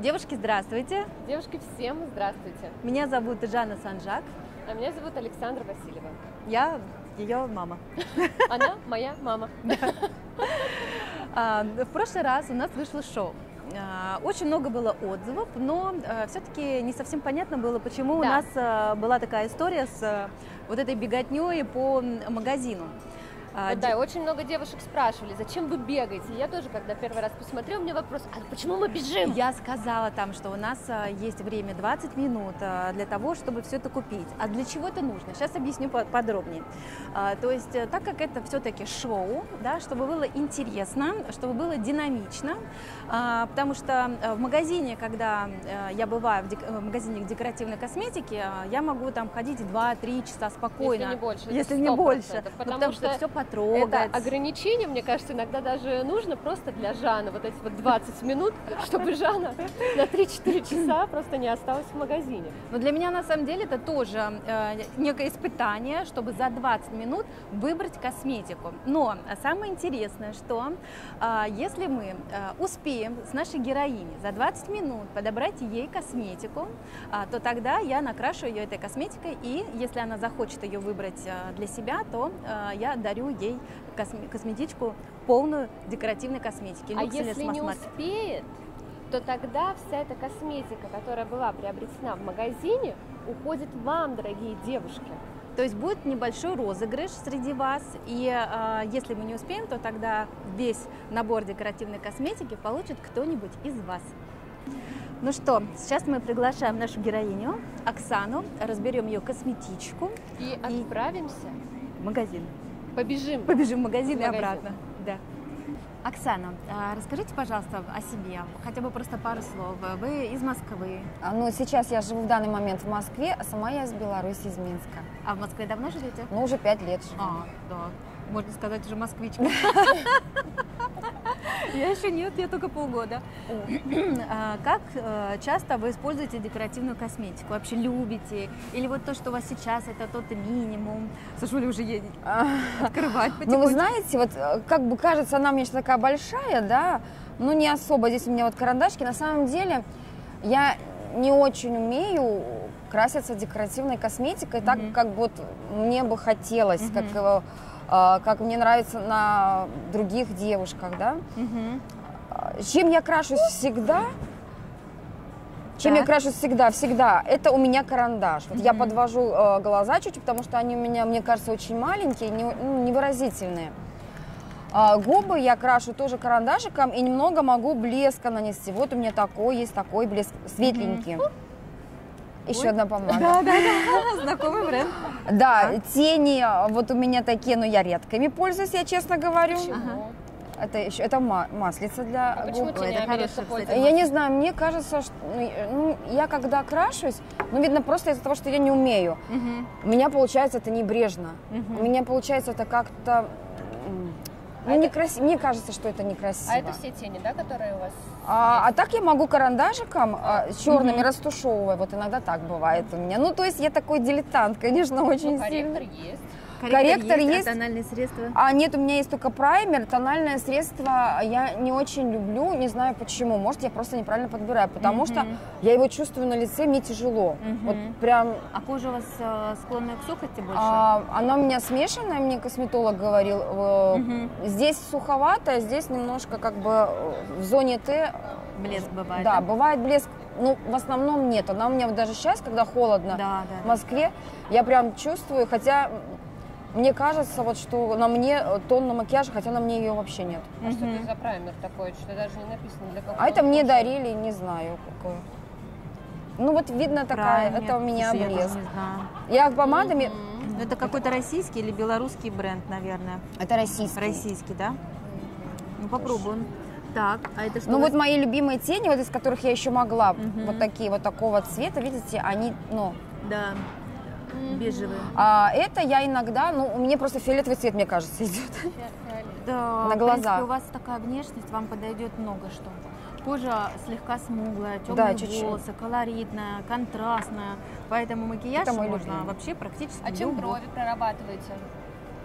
Девушки, здравствуйте. Девушки, всем здравствуйте. Меня зовут Жанна Санжак. А меня зовут Александра Васильева. Я ее мама. Она моя мама. В прошлый раз у нас вышло шоу. Очень много было отзывов, но все-таки не совсем понятно было, почему у нас была такая история с вот этой беготней по магазину. Да, и очень много девушек спрашивали, зачем вы бегаете? Я тоже, когда первый раз посмотрела, у меня вопрос, а почему мы бежим? Я сказала там, что у нас есть время 20 минут для того, чтобы все это купить. А для чего это нужно? Сейчас объясню подробнее. То есть, так как это все-таки шоу, да, чтобы было интересно, чтобы было динамично, потому что в магазине, когда я бываю в магазине декоративной косметики, я могу там ходить 2-3 часа спокойно. Если не больше. Если не больше. Потому что все потрогать. Это ограничение, мне кажется, иногда даже нужно просто для Жанны, вот эти вот 20 минут, чтобы Жанна на 3-4 часа просто не осталась в магазине. Но для меня на самом деле это тоже некое испытание, чтобы за 20 минут выбрать косметику. Но самое интересное, что если мы успеем с нашей героиней за 20 минут подобрать ей косметику, то тогда я накрашу ее этой косметикой, и если она захочет ее выбрать для себя, то я дарю ей косметичку полную декоративной косметики. А если не успеет, то тогда вся эта косметика, которая была приобретена в магазине, уходит вам, дорогие девушки. То есть будет небольшой розыгрыш среди вас, и если мы не успеем, то тогда весь набор декоративной косметики получит кто-нибудь из вас. Ну что, сейчас мы приглашаем нашу героиню Оксану, разберем ее косметичку и отправимся в магазин. Побежим. Побежим в магазин и обратно. Да. Оксана, расскажите, пожалуйста, о себе, хотя бы просто пару слов. Вы из Москвы? Ну, сейчас я живу в данный момент в Москве, а сама я из Беларуси, из Минска. А в Москве давно живете? Ну, уже 5 лет живу. Да. Можно сказать, уже москвичка. Я еще нет, я только полгода. Как часто вы используете декоративную косметику? Вообще любите? Или вот то, что у вас сейчас, это тот минимум? Сашуля уже едет открывать потихоньку. Ну, вы знаете, вот как бы кажется, она у меня такая большая, да, но не особо. Здесь у меня вот карандашки. На самом деле я не очень умею краситься декоративной косметикой так, как вот мне бы хотелось, как мне нравится на других девушках, да. Чем я крашусь всегда, всегда, это у меня карандаш. Вот я подвожу глаза чуть-чуть, потому что они у меня, мне кажется, очень маленькие, невыразительные. Губы я крашу тоже карандашиком и немного могу блеска нанести. Вот у меня есть такой блеск, светленький. Еще одна помада. Да, знакомый бренд. Да, тени вот у меня такие, но я редко ими пользуюсь, я честно говорю. Это маслица для губ. Это хорошая, кстати. Я не знаю, мне кажется, что я когда крашусь, видно просто из-за того, что я не умею. У меня получается это небрежно. У меня получается это как-то... некрасиво. Мне кажется, что это некрасиво. А это все тени, да, которые у вас? А так я могу карандашиком черными растушевывая. Вот иногда так бывает у меня. Ну, то есть я такой дилетант, конечно, очень сильно. Корректор есть. Корректор есть. А тональные средства? Нет, у меня есть только праймер. Тональное средство я не очень люблю, не знаю почему. Может, я просто неправильно подбираю, потому что я его чувствую на лице, мне тяжело. Вот прям. А кожа у вас склонная к сухости больше? Она у меня смешанная, мне косметолог говорил. Здесь суховато, здесь немножко как бы в зоне Т. Блеск бывает. Да, бывает блеск. Ну, в основном нет. Она у меня вот даже сейчас, когда холодно в Москве, я прям чувствую, хотя мне кажется, вот что на мне тонна макияжа, хотя на мне ее вообще нет. А что это за праймер такой, что даже не написано для какого? А это мне дарили, не знаю какой. Ну вот видно такая, это у меня блеск. Я помадами... Это какой-то российский или белорусский бренд, наверное? Это российский. Российский, да? Ну попробуем. Так, а это что? Ну вот мои любимые тени, вот из которых я еще могла, вот такие вот такого цвета, видите, они, Да. Бежевые. Это я иногда, мне просто фиолетовый цвет, мне кажется, идет. Да, на глаза. В принципе, у вас такая внешность, вам подойдет много что. Кожа слегка смуглая, темные волосы, колоритная, контрастная. Поэтому макияж можно вообще практически А чем брови прорабатываете?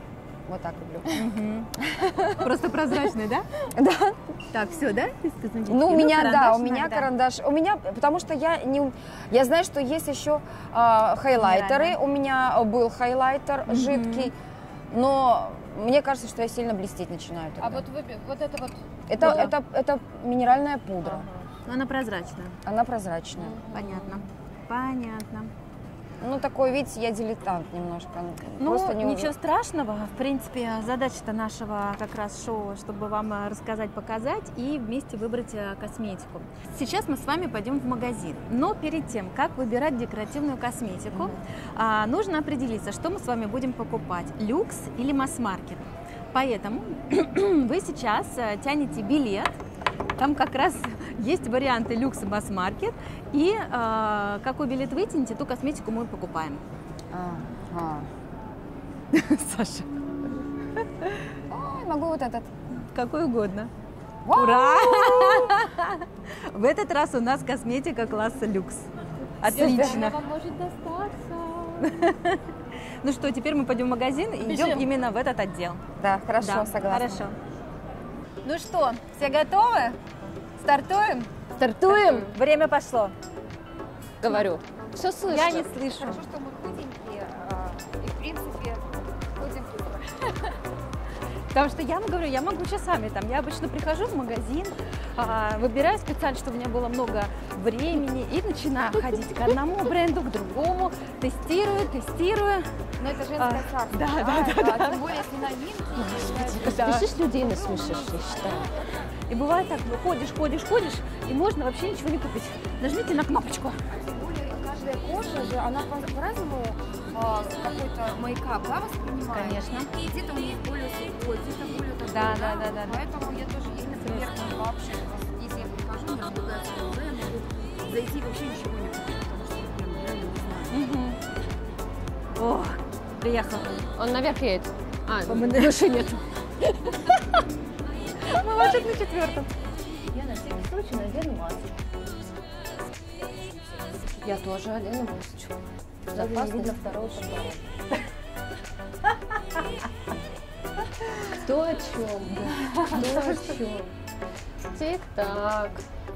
Вот так люблю. Просто прозрачный, да? Да. Так, все, да? Ну, у меня, да, у надо. меня карандаш. У меня, потому что я знаю, что есть еще хайлайтеры. Реально. У меня был хайлайтер жидкий, но мне кажется, что я сильно блестеть начинаю тогда. А вот это вот... Это минеральная пудра. Но она прозрачная. Она прозрачная. Понятно. Понятно. Ну, такой, видите, я дилетант немножко. Ну, Просто не ничего страшного. В принципе, задача-то нашего как раз шоу, чтобы вам рассказать, показать и вместе выбрать косметику. Сейчас мы с вами пойдем в магазин. Но перед тем, как выбирать декоративную косметику, нужно определиться, что мы с вами будем покупать. Люкс или масс-маркет. Поэтому вы сейчас тянете билет. Там как раз есть варианты люкс и масс-маркет. И какой билет вытянете, ту косметику мы покупаем. Саша. Ой, могу вот этот. Какой угодно. Вау! Ура! В этот раз у нас косметика класса люкс. Она Отлично. вам может достаться. Ну что, теперь мы пойдем в магазин и Бежим. идем именно в этот отдел. Да, хорошо, Да, согласна. хорошо. Ну что, все готовы? Стартуем? Стартуем? Время пошло. Говорю. Все слышно. Я не слышу. Хорошо, что мы худенькие, и в принципе ходим туда. Потому что я вам говорю, я могу часами там. Я обычно прихожу в магазин, выбираю специально, чтобы у меня было много времени, и начинаю ходить к одному бренду, к другому, тестирую. Но это женское царство. Да. Тем более, если новинки. Да. Смешишь людей, насмешишь, я считаю. И бывает так, ну ходишь, и можно вообще ничего не купить. Нажмите на кнопочку. Тем более, каждая кожа же, она по-разному какой-то мейкап, да, воспринимает? Конечно. И где-то у них более сухой, где-то более такой. Да. Поэтому я тоже, например, вообще, если я прихожу, у меня другая глаза, я могу зайти и вообще ничего не купить, потому что я прям реально не знаю. О, приехал. Он наверх едет. Выше нет. Мы ложим на 4-м. Я на всякий случай надену маску. Я тоже одену масочку. Видно второго подбородка. Кто о чем? Кто о чем? Тик-так.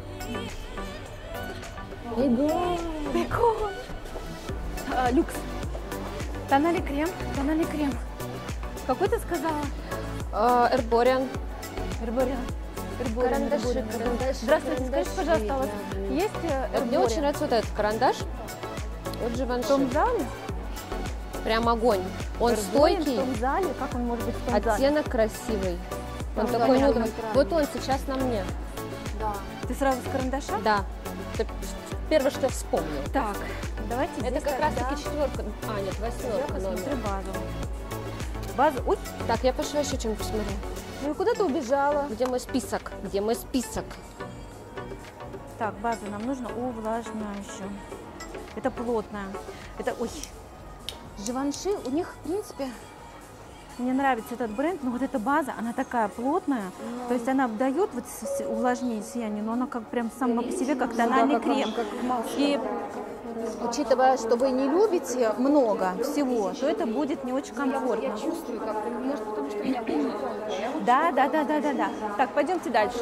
Бегом. Люкс. Тональный крем. Какой ты сказала? Эрбориан. Эрбориан. Карандаши. Здравствуйте, скажите, пожалуйста, у вас есть Мне очень нравится вот этот карандаш. Вот в Живанши. том зале? Прям огонь. Он Эрбориан стойкий, в том зале? Как он может быть в том зале? оттенок красивый. Он Да, такой да, нудовый. да. Вот он сейчас на мне. Да. Ты сразу с карандаша? Да. Это первое, что я вспомнила. Так, давайте Это здесь как раз тогда таки 4. А, нет, я 8 посмотрю номер. базу. Базу. Ой, Так, я пошла еще что-нибудь посмотрю. ну и куда ты убежала? Где мой список? Где мой список? Так, базу нам нужно увлажняющую. Это плотная. Это, ой, Живанши, у них, в принципе, мне нравится этот бренд, но вот эта база, она такая плотная, то есть она дает вот увлажнение, сияние, но она как прям сама по себе, как тональный крем. И учитывая, что вы не любите много всего, то это будет не очень комфортно. Я чувствую, как может, потому что у меня кожа тонкая. Да. Так, пойдемте дальше.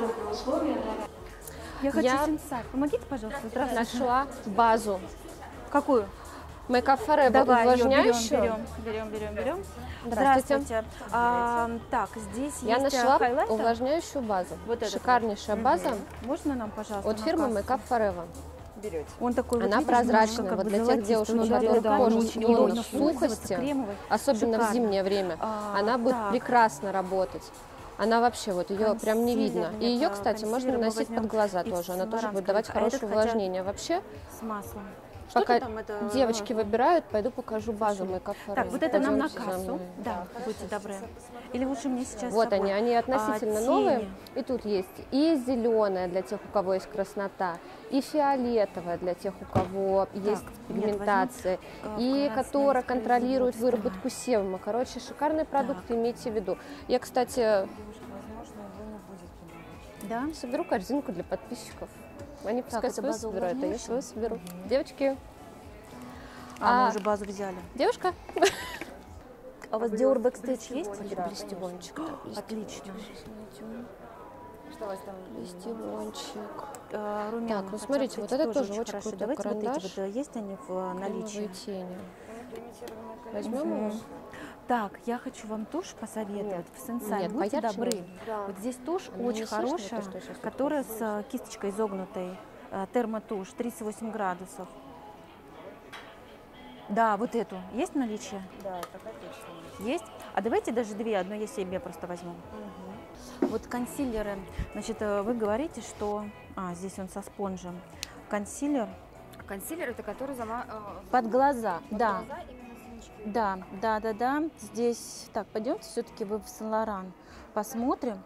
Я хочу Я сенсацию. Помогите, пожалуйста. Здравствуйте. Нашла базу. Какую? Make Up Forever Давай, её увлажняющую. берем. Здравствуйте. Так, здесь Я есть нашла хайлайтер. увлажняющую базу. Вот этот Шикарнейшая база Можно нам, пожалуйста, от на фирмы кассу? Make Up Forever. Берете. Он такой Она вот, видишь, прозрачная, немножко как вот бы для тех золотистый, девушек, ну у да, которых да, кожа очень склонна удобно к пользоваться, сухости, кремовый. особенно в Шикарно. зимнее время, она будет так. прекрасно работать. Она вообще, вот ее прям не видно. Консилер И ее, нет, кстати, можно консилер мы наносить возьмем под глаза из тоже. Она тоже Лоранского. будет давать А хорошее этот хотя- увлажнение. Вообще, с маслом. Что пока ты там это... девочки выбирают, пойду покажу базу Make Up Forever. Так, вот это нам на Пойдемте за кассу. мной. Да, будьте добры. Или лучше мне сейчас Вот с собой? они относительно тени. новые. И тут есть и зеленая для тех, у кого есть краснота, и фиолетовая для тех, у кого есть пигментация, возьму, и красный которая с контролирует производства. выработку себума. Короче, шикарные продукты, имейте в виду. Я, кстати, Да? соберу корзинку для подписчиков. Они пускай это свою база собирают, а я свою соберу. Девочки, Мы уже базу взяли. девушка, А у вас Dior Backstage есть? Блестивончик. Отлично. Что у вас там? Блестивончик. Румяна. Так, ну смотрите, вот это тоже очень хорошо. крутой Давайте карандаш. вот эти вот, есть они в наличии? Кремовые тени. Возьмем его? Так, я хочу вам тушь посоветовать в Sensai. Нет, Будьте поярче добры. надо. Да. Вот здесь тушь Она очень не слышно, хорошая, это что сейчас которая с кисточкой изогнутой, термотушь, 38 градусов. Да, вот эту. Есть в наличии? Да, такая точно. Есть? А давайте даже две, одну я себе просто возьму. Вот консилеры, значит, вы говорите, что... здесь он со спонжем. Консилер Консилер это который под глаза, да. глаза именно синячки. Да. Здесь, так, пойдемте все-таки вы в Сен-Лоран посмотрим.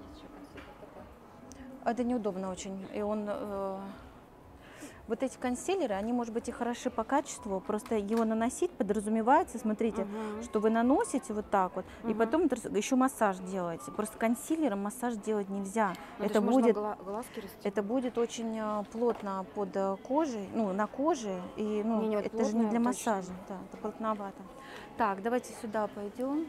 Это неудобно очень. И он, вот эти консилеры, они, может быть, и хороши по качеству, просто его наносить подразумевается, смотрите, что вы наносите вот так вот, и потом еще массаж делаете. Просто консилером массаж делать нельзя. Это будет, это будет очень плотно под кожей, ну, на коже, и ну, вот это же не для плотное массажа, да, это плотновато. Так, давайте сюда пойдем.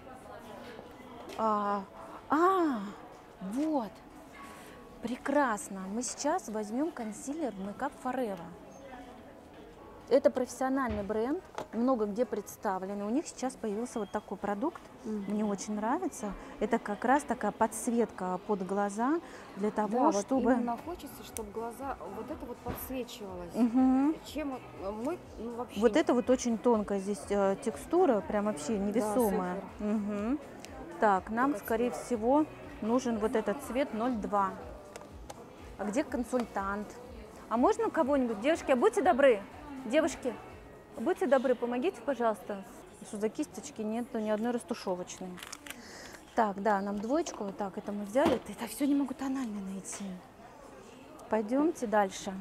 Вот. Прекрасно. Мы сейчас возьмем консилер Make Up Forever. Это профессиональный бренд, много где представлен. У них сейчас появился вот такой продукт. Мне очень нравится. Это как раз такая подсветка под глаза для того, Да, чтобы... вот именно хочется, чтобы глаза вот это вот подсвечивалось. Чем мы вообще... Вот это вот очень тонкая здесь текстура, прям вообще невесомая. Так, нам, скорее всего, нужен вот этот цвет 02. А где консультант? А можно кого-нибудь? Девушки, а будьте добры. Девушки, будьте добры, помогите, пожалуйста. Что за кисточки нету ни одной растушевочной. Так, да, нам двоечку. Вот так, это мы взяли. Это все не могу тонально найти. Пойдемте дальше.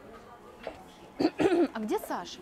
А где Саша?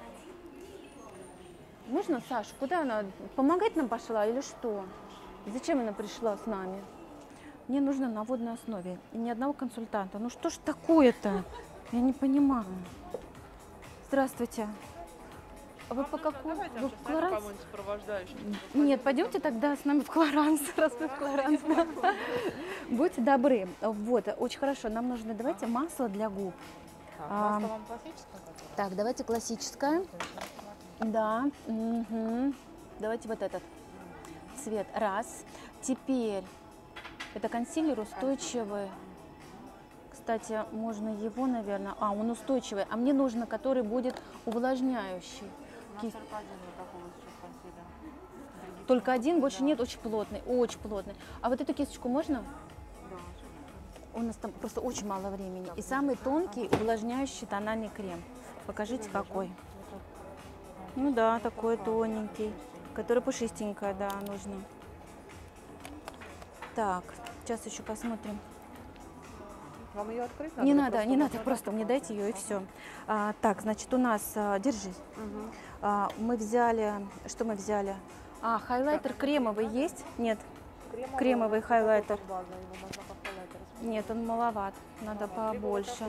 Можно Саша? Куда она? Помогать нам пошла или что? Зачем она пришла с нами? Мне нужно на водной основе. И ни одного консультанта. Ну что ж такое-то? Я не понимаю. Здравствуйте. А вы по какому? Вы в Клоранс? Нет, пойдемте тогда с нами в Клоранс. Раз вы в Клоранс, да. Будьте добры. Вот, очень хорошо. Нам нужно, давайте, масло для губ. Масло вам классическое? Так, давайте классическое. Да. Давайте вот этот цвет. Раз. Теперь это консилер устойчивый. Кстати, можно его, наверное... он устойчивый. А мне нужно, который будет увлажняющий. Только один, больше нет, очень плотный, очень плотный. А вот эту кисточку можно? Да. У нас там просто очень мало времени. И самый тонкий увлажняющий тональный крем. Покажите, какой. Ну да, такой тоненький, который пушистенькая, да, нужно. Так, сейчас еще посмотрим. Вам ее открыть? Не надо, не надо, просто мне дайте ее и все. Так, значит, у нас, держись. Мы взяли, что мы взяли? Хайлайтер кремовый есть? Нет, кремовый хайлайтер. Нет, он маловат, надо побольше.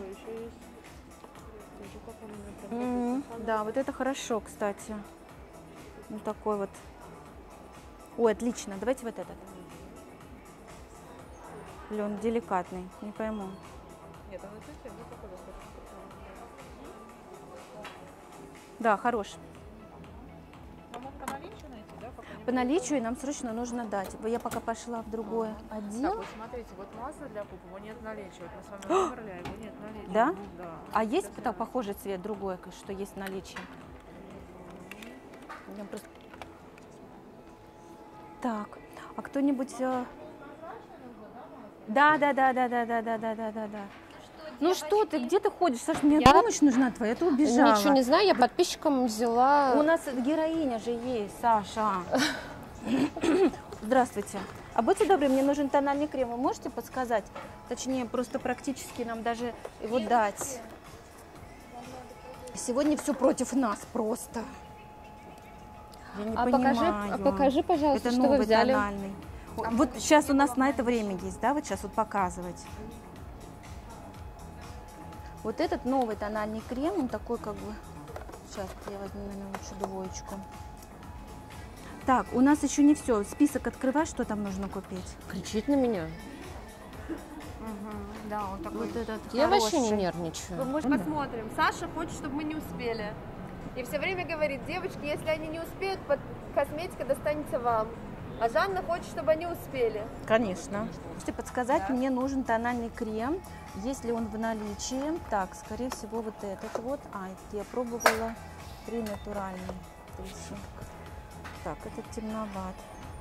Да, вот это хорошо, кстати. Вот такой вот. Ой, отлично, давайте вот этот. Или он деликатный, не пойму. Нет, он совсем не такой достаточно. Да, хорош. Вам он по наличию найти, да? По наличию нам срочно нужно дать. Я пока пошла в другой отдел. Так, вот смотрите, вот масло для губ, его нет в наличии. Вот мы с вами выбрали, а его нет в наличии. Да? Да. А есть так, похожий цвет другой, что есть в наличии? Я просто... Так, а кто-нибудь... Да. Ну что ты, где ты ходишь? Саша, мне помощь нужна твоя, ты убежала. Ничего не знаю, я подписчикам взяла... У нас героиня же есть, Саша. Здравствуйте. А будьте добры, мне нужен тональный крем. Вы можете подсказать? Точнее, просто практически нам даже его дать. Сегодня все против нас просто. Я не понимаю. Покажи, пожалуйста, это что вы взяли. Тональный. Вот сейчас у нас на это время есть, да? Вот сейчас вот показывать. Вот этот новый тональный крем, он такой как бы... Сейчас я возьму, наверное, лучше двоечку. Так, у нас еще не все. Список открывай, что там нужно купить. Кричит на меня. Да, он такой. Вот этот Я вообще не хороший. нервничаю. Мы посмотрим. Саша хочет, чтобы мы не успели. И все время говорит, девочки, если они не успеют, косметика достанется вам. А Жанна хочет, чтобы они успели. Конечно. Можете подсказать, мне нужен тональный крем, есть ли он в наличии. Так, скорее всего, вот этот вот. Это я пробовала при натуральном. Так, этот темноват.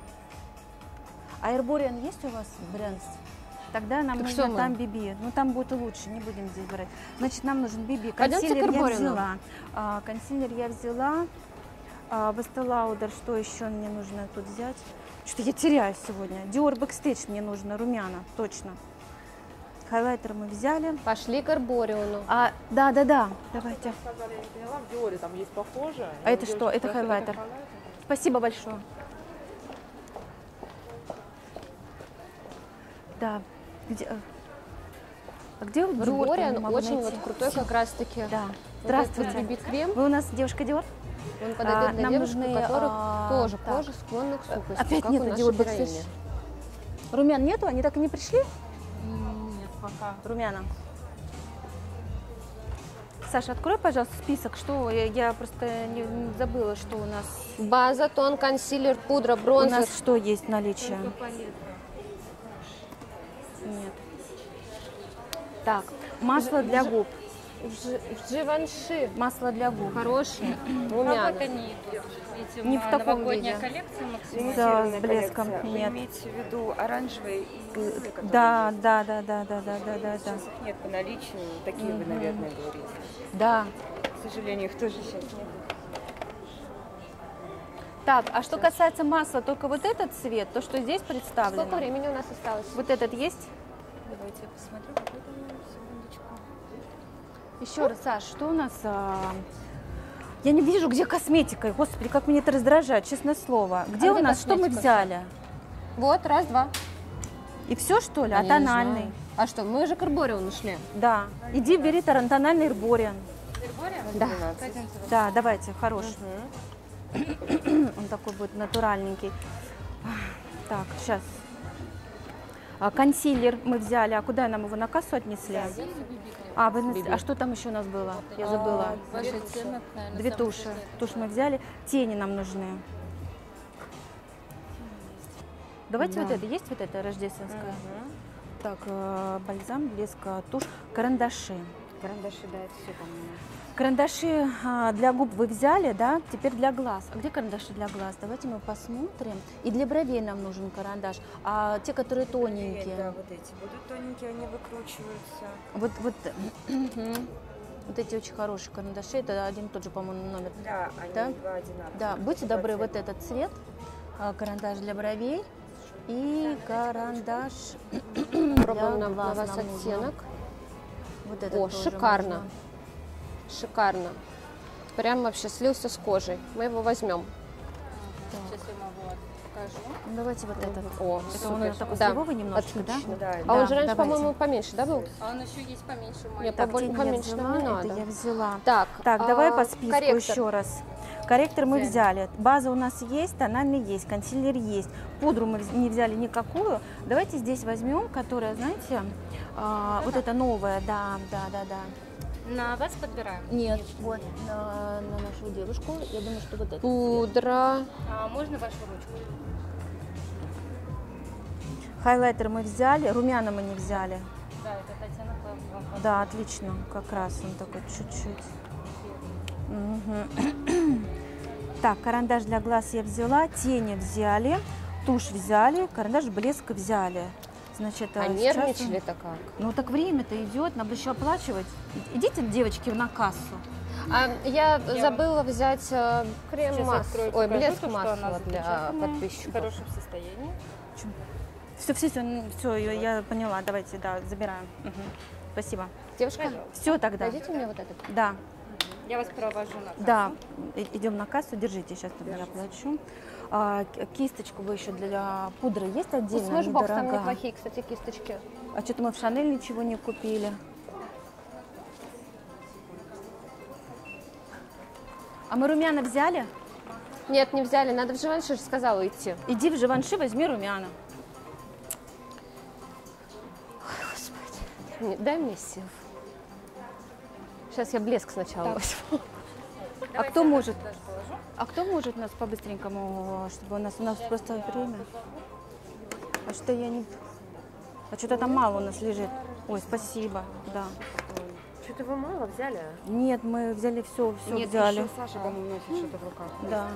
А Herborian есть у вас бренд? Тогда нам Так нужно что мы? там BB. Ну, там будет лучше, не будем здесь брать. Значит, нам нужен BB. Пойдемте к Консилер я Herborian. взяла. Консилер я взяла. Веста Лаудер, что еще мне нужно тут взять? Что-то я теряюсь сегодня. Dior Backstage мне нужно, румяна, точно. Хайлайтер мы взяли. Пошли к Арбориону. Да, давайте. Сказали, я не поняла, в Диоре там есть похоже. А это что? Это хайлайтер. Спасибо большое. Да. Где вот Dior? Арборион Не могу очень найти. вот крутой как раз-таки. Да. Вот Здравствуйте. этот BB-крем, Вы у нас девушка Dior? он подойдет для нам девушек, нужны, у которых тоже так. кожа склонна к сухости, Опять как нету у нашей Dior героини. Backstage. Румян нету? Они так и не пришли? Нет, пока. Румяна. Саша, открой, пожалуйста, список, что я просто не забыла, что у нас. База, тон, консилер, пудра, У бронзер. нас что есть в наличии? Нет. Так, масло для губ. Живанши. Масло для губ. Хорошие, А румяна. вот они, видимо, Не в таком новогодняя виде. коллекция максимум. Да, с блеском. Вы Нет. имеете в виду оранжевые и голубые, которые Да, есть? да. Сейчас их нет по наличию, такие вы, наверное, говорите. Да. К сожалению, их тоже сейчас нет. Так, а что касается масла, только вот этот цвет, то, что здесь представлено. Сколько времени у нас осталось? Вот этот есть? Давайте я посмотрю, какой там, секундочку. Еще раз, Саш, что у нас? Я не вижу, где косметика. Господи, как меня это раздражает, честное слово. Где у где нас? Что мы косметика? взяли? Вот, раз, два. И все, что ли? Я А не тональный? знаю. А что, мы же к Арбориону шли. Да. Иди, бери тональный Herborian. Да. Да, давайте, хороший. Он такой будет натуральненький. Так, сейчас. Консилер мы взяли. А куда нам его на кассу отнесли? А что там еще у нас было? Я забыла. Ваш оттенок, наверное, Две самый туши. светлый. Тушь мы взяли. Тени нам нужны. Давайте вот это. Есть вот это рождественское? Так, бальзам, блеск, тушь, карандаши. Карандаши, да, это все там. Карандаши для губ вы взяли, да? Теперь для глаз. А где карандаши для глаз? Давайте мы посмотрим. И для бровей нам нужен карандаш. А те, которые тоненькие. Да, вот эти будут тоненькие, они выкручиваются. Вот эти очень хорошие карандаши. Это один и тот же, по-моему, номер. Да, они Да? два одинаковых. Да, будьте Два добры, цвета. вот этот цвет. Карандаш для бровей. И карандаш Пробуем для на глаз вас нам нужно. оттенок. Вот этот О, тоже шикарно. можно. Шикарно. Прям вообще слился с кожей. Мы его возьмем. Сейчас я могу покажу. Ну, давайте вот этот. О, Это он супер. такой Да, сливовый немножечко, да? отлично. Да, А он же Да, раньше, давайте. по-моему, поменьше, да, был? А он еще есть поменьше Нет, маленький. Так, побольше, тени я поменьше нам не взяла, надо. это я взяла. Так, Давай по списку корректор. еще раз. Корректор мы взяли, база у нас есть, тональный есть, консилер есть, пудру мы не взяли никакую. Давайте здесь возьмем, которая, знаете, вот это новая, да. На вас подбираем. Нет, вот на нашу девушку, я думаю, что вот это. Пудра. А можно вашу ручку? Хайлайтер мы взяли, румяна мы не взяли. Да, этот оттенок вам Да, отлично, как раз он такой чуть-чуть. Мгм. Так, карандаш для глаз я взяла, тени взяли, тушь взяли, карандаш блеск взяли. Значит, А сейчас- нервничали-то как? Ну так время-то идет, надо еще оплачивать. Идите, девочки, на кассу. А я забыла взять крем Сейчас масла. открою, Ой, покажу, блеск то, что она масла для запечатанная, в подписчиков. хорошем состоянии. Все, я поняла, давайте, да, забираем. Мгм. Спасибо. Девушка, Все тогда. дадите мне вот этот? Да, Я вас провожу на кассу. да, идем на кассу, держите, сейчас я оплачу. Кисточку вы еще для пудры есть отдельно? Смэшбокс, там недорогая? неплохие, кстати, кисточки. А что-то мы в Шанель ничего не купили. А мы румяна взяли? Нет, не взяли, надо в Живанши, сказала идти. Иди в Живанши, возьми румяна. Дай мне сил. Сейчас я блеск сначала возьму. А кто может? А кто может нас по-быстренькому, чтобы у нас просто время? А что я не... А что-то там мало у нас лежит. Ой, спасибо, да. Что-то вы мало взяли, а? Нет, мы взяли все Нет, взяли. еще Саша, по-моему, носит что-то в руках. Да.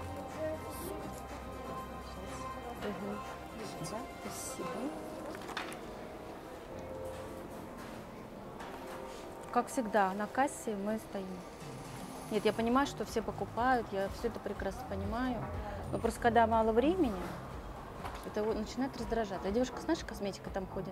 Как всегда, на кассе мы стоим. Нет, я понимаю, что все покупают, я все это прекрасно понимаю. Но просто когда мало времени, это начинает раздражать. А девушка с нашей косметикой там ходит.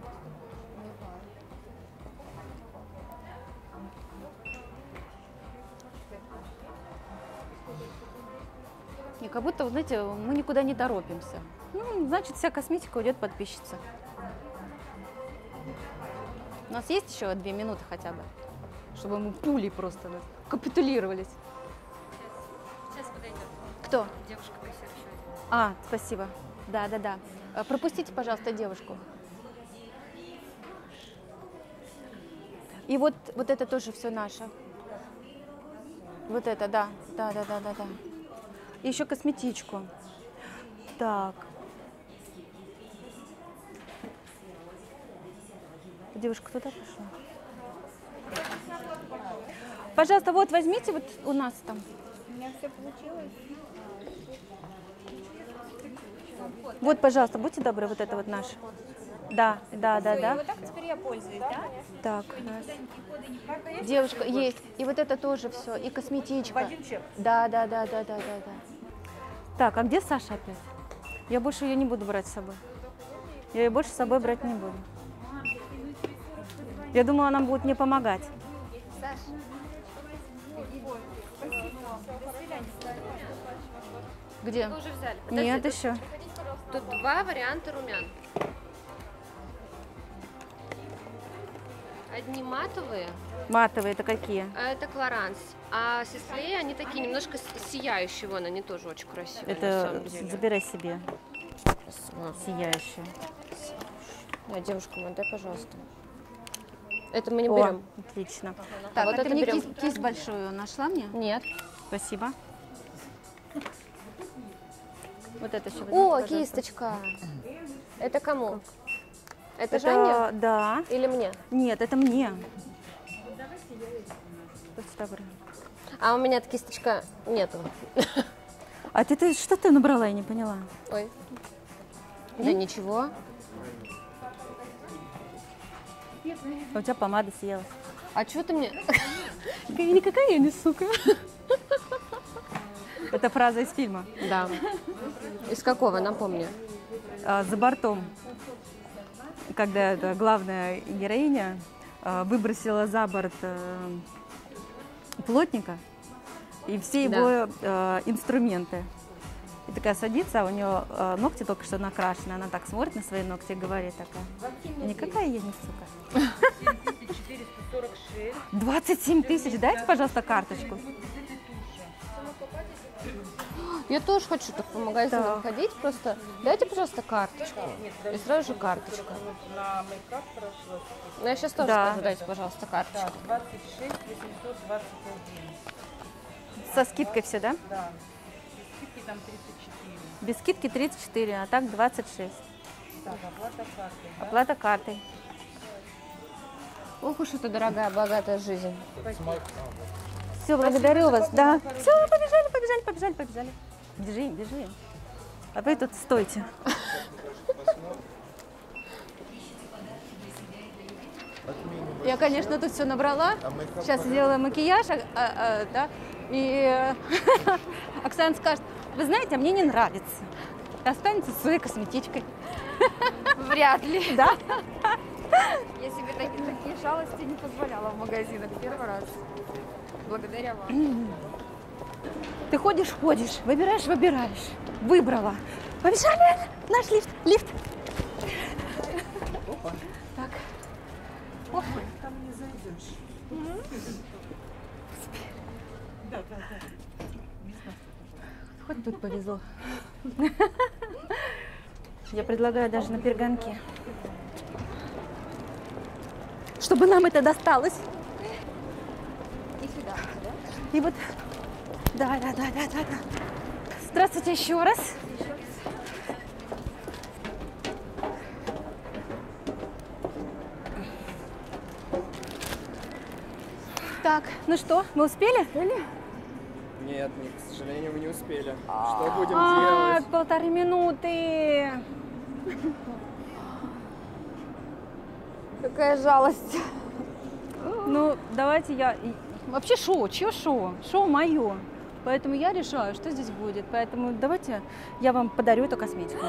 И как будто, знаете, мы никуда не торопимся. Ну, значит, вся косметика уйдет подписчица. У нас есть еще 2 минуты хотя бы, чтобы мы пулей просто капитулировались. Сейчас подойдет. Кто? Девушка-кассир еще один. А, спасибо. Да. Пропустите, пожалуйста, девушку. И вот это тоже все наше. Вот это, да. И еще косметичку. Так. Девушка туда пошла. Пожалуйста, вот возьмите вот у нас там. У меня все получилось. Вот, пожалуйста, будьте добры, вот это вот наше. Да. Вот так теперь я пользуюсь, да? Так, девушка, есть. И вот это тоже все, и косметичка. Да. Так, а где Саша опять? Я больше ее не буду брать с собой. Я ее больше с собой брать не буду. Я думала, она будет мне помогать. Где? Вы уже взяли. Нет, Подожди, еще. Тут 2 варианта румян. Одни матовые, Матовые это какие? а это Клоранс. А Сислей, они такие немножко сияющие. Вон, они тоже очень красивые, на Это самом деле. забирай себе. Сияющие. Да, девушка, моя, дай, пожалуйста. Это мы не О, берем. отлично. А Так, вот это это мне берем. кисть большую нашла мне? Нет. Спасибо. Вот это еще. О, кисточка. Это кому? Это Жанне Да. или мне? Нет, это мне. Будьте добры. А у меня кисточка нету. А ты что ты набрала, я не поняла. Ой. Да ничего. А у тебя помада съела. А что ты мне... Никакая я не сука. Это фраза из фильма. Да. Из какого, напомни? За бортом. Когда эта главная героиня выбросила за борт плотника и все его инструменты. И такая садится, а у нее ногти только что накрашены. Она так смотрит на свои ногти и говорит такая: никакая я не сука. 7446. 27 тысяч, дайте, пожалуйста, карточку. Я тоже хочу так по магазинам ходить, просто дайте, пожалуйста, карточку. И сразу же карточка. На мейкап прошло. Ну, я сейчас тоже Да. скажу, дайте, пожалуйста, карточку. 26 821. Со скидкой все, да? Да. Скидки там 34. Без скидки 34, а так 26. Так, оплата картой. Оплата картой. Ох уж это дорогая, богатая жизнь. Все, благодарю вас. Да. Все, побежали. Бежим. А вы тут стойте. Я, конечно, тут все набрала. Сейчас сделаю макияж, да. И Оксана скажет: вы знаете, а мне не нравится. Останется своей косметичкой. Вряд ли. Да? Я себе такие шалости не позволяла в магазинах первый раз. Благодаря вам. Ты ходишь, выбираешь. Выбрала. Побежали! Наш лифт. Так. Ох. Там не зайдешь. Да. Хоть тут повезло. Я предлагаю даже на перегонке. Чтобы нам это досталось. И сюда, да? И вот, да. Здравствуйте еще раз. Так, ну что, мы успели? Нет, к сожалению, мы не успели. Что будем делать? 1,5 минуты. Какая жалость. Ну, давайте я... Вообще шоу, чье шоу? Шоу мое. Поэтому я решаю, что здесь будет. Поэтому давайте я вам подарю эту косметику.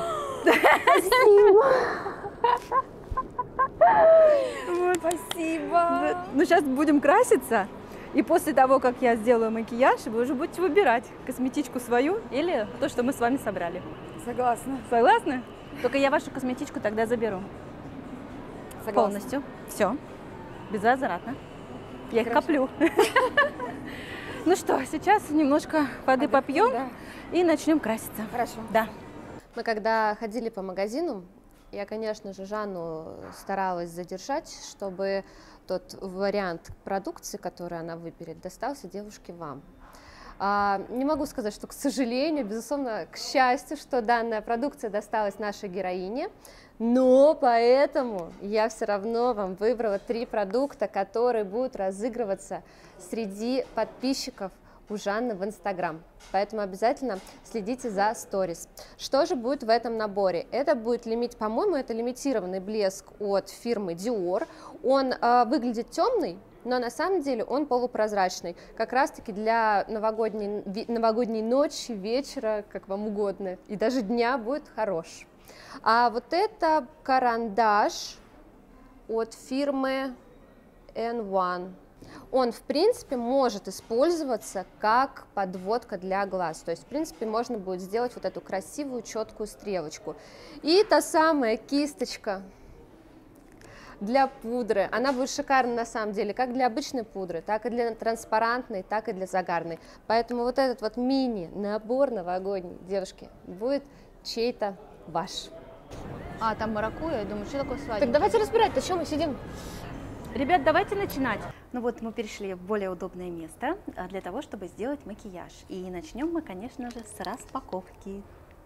Спасибо. Ну, сейчас будем краситься. И после того, как я сделаю макияж, вы уже будете выбирать косметичку свою или то, что мы с вами собрали. Согласна. Согласны? Только я вашу косметичку тогда заберу. Согласна. Полностью. Все. Безвозвратно. Я их коплю. Ну что, сейчас немножко воды попьем Да. и начнем краситься. Хорошо. Да. Мы когда ходили по магазину, я, конечно же, Жанну старалась задержать, чтобы тот вариант продукции, который она выберет, достался девушке вам. Не могу сказать, что, к сожалению, безусловно, к счастью, что данная продукция досталась нашей героине, но поэтому я все равно вам выбрала 3 продукта, которые будут разыгрываться среди подписчиков у Жанны в Инстаграм. Поэтому обязательно следите за сторис. Что же будет в этом наборе? Это будет по-моему, это лимитированный блеск от фирмы Dior. Он выглядит темный, но на самом деле он полупрозрачный, как раз-таки для новогодней ночи, вечера, как вам угодно, и даже дня будет хорош. А вот это карандаш от фирмы N1. Он, в принципе, может использоваться как подводка для глаз. То есть, в принципе, можно будет сделать вот эту красивую, четкую стрелочку. И та самая кисточка для пудры. Она будет шикарна на самом деле, как для обычной пудры, так и для транспарантной, так и для загарной. Поэтому вот этот вот мини-набор новогодний, девушки, будет чей-то ваш. А, там маракуйя, я думаю, что такое сладенькое? Так давайте разбирать, то чем мы сидим? Ребят, давайте начинать. Ну вот мы перешли в более удобное место для того, чтобы сделать макияж. И начнем мы, конечно же, с распаковки.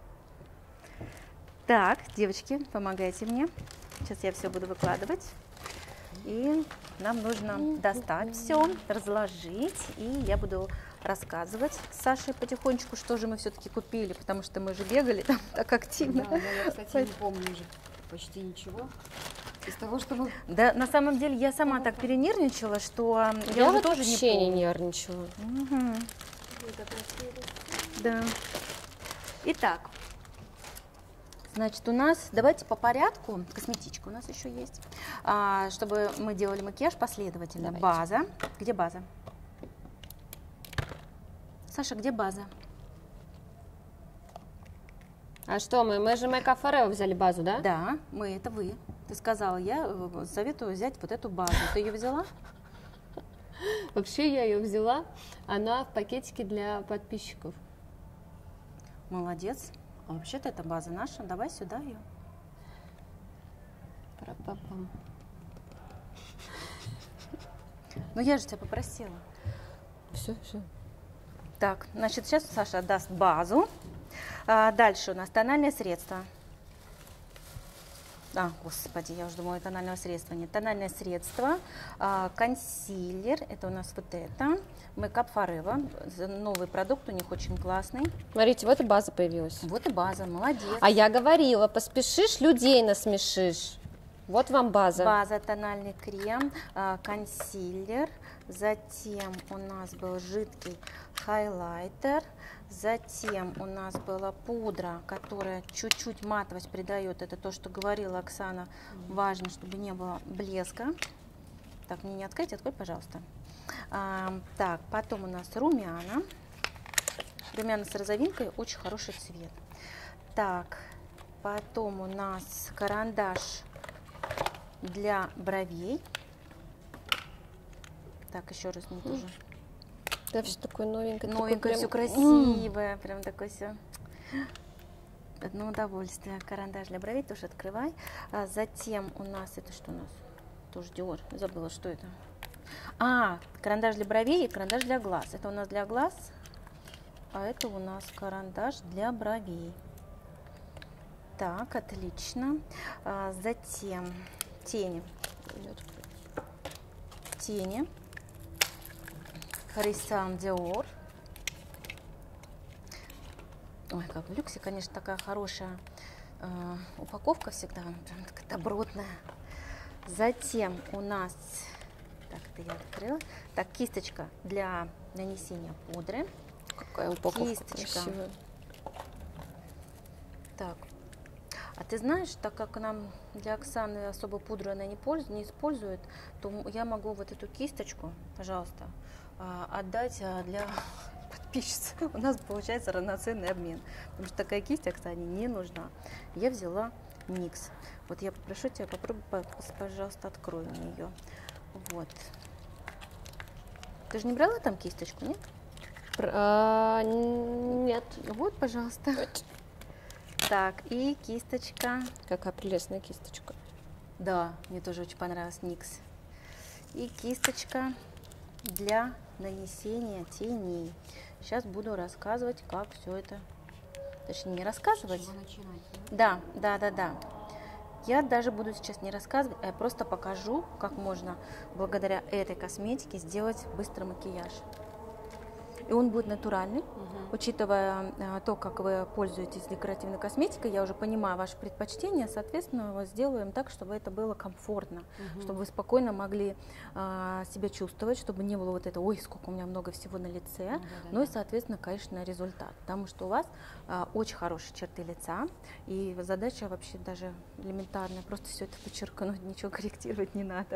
Так, девочки, помогайте мне. Сейчас я все буду выкладывать. И нам нужно достать все, разложить. И я буду рассказывать с Сашей потихонечку, что же мы все-таки купили, потому что мы же бегали там так активно. Да, я, кстати, не помню уже почти ничего. Из того, что вы... Да, на самом деле я сама так перенервничала, что я уже вот тоже вообще не не помню. нервничала. Мгм. Да. Итак, значит, у нас, давайте по порядку, косметичка у нас еще есть, чтобы мы делали макияж последовательно. Давайте. База. Где база? Саша, где база? А что, мы же Make Up Forever взяли базу, да? Да, это вы. Ты сказала, я советую взять вот эту базу. Ты ее взяла? Вообще я ее взяла, она в пакетике для подписчиков. Молодец. А вообще-то это база наша. Давай сюда ее. Пра-па-пам. Ну я же тебя попросила. Все. Так, значит, сейчас Саша даст базу. Дальше у нас тональное средство. Господи, я уже думала, тонального средства нет. Тональное средство, консилер, это у нас вот это. Make Up Forever, новый продукт, у них очень классный. Смотрите, вот и база появилась. Вот и база, молодец. А я говорила, поспешишь, людей насмешишь. Вот вам база. База, тональный крем, консилер, затем у нас был жидкий хайлайтер, затем у нас была пудра, которая чуть-чуть матовость придает, это то, что говорила Оксана, важно, чтобы не было блеска. Так, мне не открыть, открой, пожалуйста. Так, потом у нас румяна, румяна с розовинкой, очень хороший цвет. Так, потом у нас карандаш для бровей. Так, еще раз не тоже. Да, все такое новенькое. Новенькое, все красивое, прям такое все. Одно удовольствие. Карандаш для бровей тоже открывай. Затем у нас, это что у нас? Тоже Dior. Забыла, что это. Карандаш для бровей и карандаш для глаз. Это у нас для глаз, а это у нас карандаш для бровей. Так, отлично. Затем тени. Тени. Christian Dior. Ой, как в люксе, конечно, такая хорошая упаковка всегда, прям такая добротная. Затем у нас, так, это я открыла, так, кисточка для нанесения пудры. Какая упаковка Кисточка. красивая. Так, а ты знаешь, так как нам для Оксаны особо пудру она не использует, то я могу вот эту кисточку, пожалуйста, отдать для подписчиц. У нас получается равноценный обмен, потому что такая кисть Оксане не нужна. Я взяла NYX. Вот я попрошу тебя, попробуй, пожалуйста, открой мне ее. Вот. Ты же не брала там кисточку, нет? Нет. Вот, пожалуйста. Так, и кисточка. Какая прелестная кисточка. Да, мне тоже очень понравилась NYX. И кисточка для нанесения теней. Сейчас буду рассказывать, как все это. Точнее, не рассказывать. Да. Я даже буду сейчас не рассказывать, а я просто покажу, как можно благодаря этой косметике сделать быстрый макияж. И он будет натуральный, учитывая то, как вы пользуетесь декоративной косметикой, я уже понимаю ваши предпочтения, соответственно, вот сделаем так, чтобы это было комфортно, чтобы вы спокойно могли себя чувствовать, чтобы не было вот этого, ой, сколько у меня много всего на лице, и, соответственно, конечно, результат, потому что у вас очень хорошие черты лица, и задача вообще даже элементарная, просто все это подчеркнуть, ничего корректировать не надо.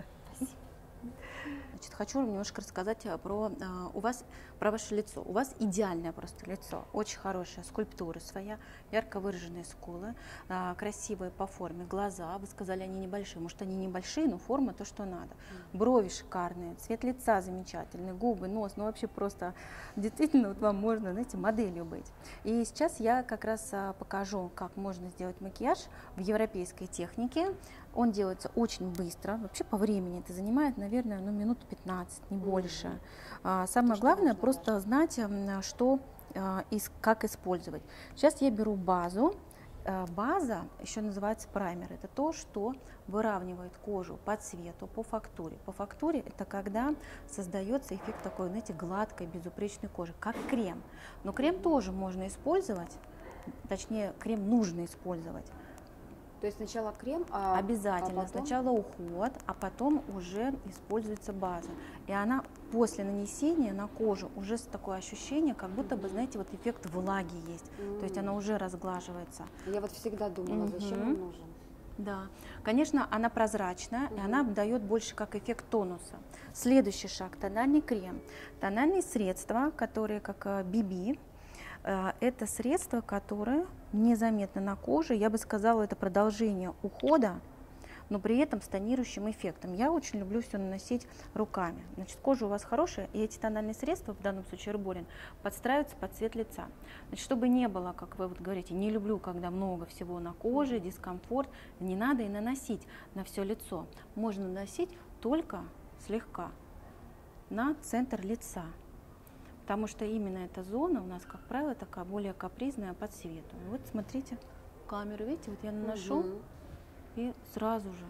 Значит, хочу немножко рассказать про ваше лицо. У вас идеальное просто лицо, очень хорошая скульптура своя, ярко выраженные скулы, красивые по форме глаза. Вы сказали, они небольшие. Может, они небольшие, но форма то, что надо. Брови шикарные, цвет лица замечательный, губы, нос. Ну, вообще просто действительно вот вам можно, знаете, моделью быть. И сейчас я как раз покажу, как можно сделать макияж в европейской технике. Он делается очень быстро, вообще по времени это занимает, наверное, минут 15, не больше. Самое главное просто знать, что и как использовать. Сейчас я беру базу. База еще называется праймер. Это то, что выравнивает кожу по цвету, по фактуре. По фактуре это когда создается эффект такой, знаете, гладкой, безупречной кожи, как крем. Но крем тоже можно использовать, точнее, крем нужно использовать. То есть сначала крем, обязательно. потом... Сначала уход, а потом уже используется база. И она после нанесения на кожу уже такое ощущение, как будто бы, знаете, вот эффект влаги есть. То есть она уже разглаживается. Я вот всегда думала, зачем он нужен. Да, конечно, она прозрачная, и она дает больше как эффект тонуса. Следующий шаг – тональный крем. Тональные средства, которые как BB, это средства, которые незаметно на коже. Я бы сказала, это продолжение ухода, но при этом с тонирующим эффектом. Я очень люблю все наносить руками. Значит, кожа у вас хорошая, и эти тональные средства, в данном случае Herborian, подстраиваются под цвет лица. Значит, чтобы не было, как вы вот говорите, не люблю, когда много всего на коже, дискомфорт, не надо и наносить на все лицо. Можно наносить только слегка на центр лица. Потому что именно эта зона у нас, как правило, такая более капризная по цвету. Вот смотрите, камеру, видите, вот я наношу и сразу же.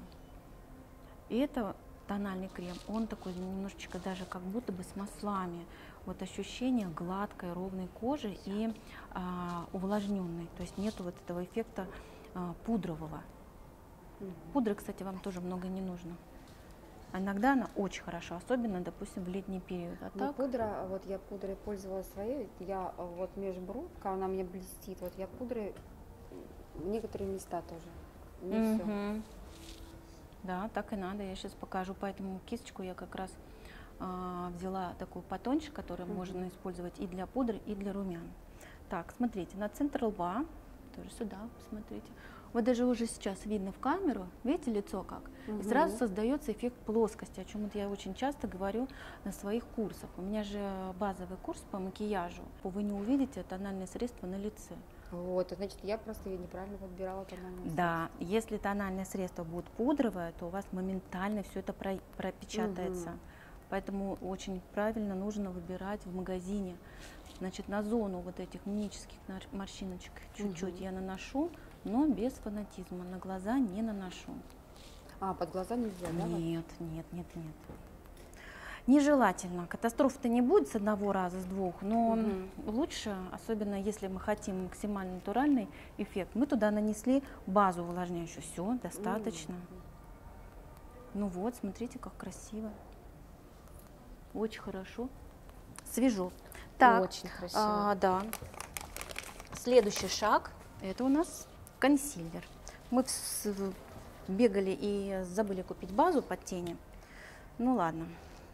И это тональный крем, он такой немножечко даже как будто бы с маслами. Вот ощущение гладкой, ровной кожи и увлажненной. То есть нету вот этого эффекта пудрового. Пудры, кстати, вам тоже много не нужно. Иногда она очень хорошо, особенно, допустим, в летний период. А так... Пудра, вот я пудрой пользовалась своей, я вот межбровка, она мне блестит, вот я пудрой в некоторые места тоже. Не все. Да, так и надо. Я сейчас покажу, поэтому кисточку я как раз взяла такую потоньше, которую можно использовать и для пудры, и для румян. Так, смотрите, на центр лба, тоже сюда, посмотрите. Вот даже уже сейчас видно в камеру, видите, лицо как? И сразу создается эффект плоскости, о чем вот я очень часто говорю на своих курсах. У меня же базовый курс по макияжу. Вы не увидите тональное средство на лице. Вот, значит, я просто неправильно подбирала тональное средство. Да, если тональное средство будет пудровое, то у вас моментально все это пропечатается. Поэтому очень правильно нужно выбирать в магазине. Значит, на зону вот этих мимических морщиночек чуть-чуть я наношу, но без фанатизма. На глаза не наношу. А, под глаза нельзя, да? Нет. Нежелательно. Катастрофы-то не будет с одного раза, с двух, но лучше, особенно если мы хотим максимально натуральный эффект, мы туда нанесли базу увлажняющую. Все, достаточно. Ну вот, смотрите, как красиво. Очень хорошо. Свежо. Так, Очень красиво. да. Следующий шаг – это у нас консилер. Мы бегали и забыли купить базу под тени. Ну ладно.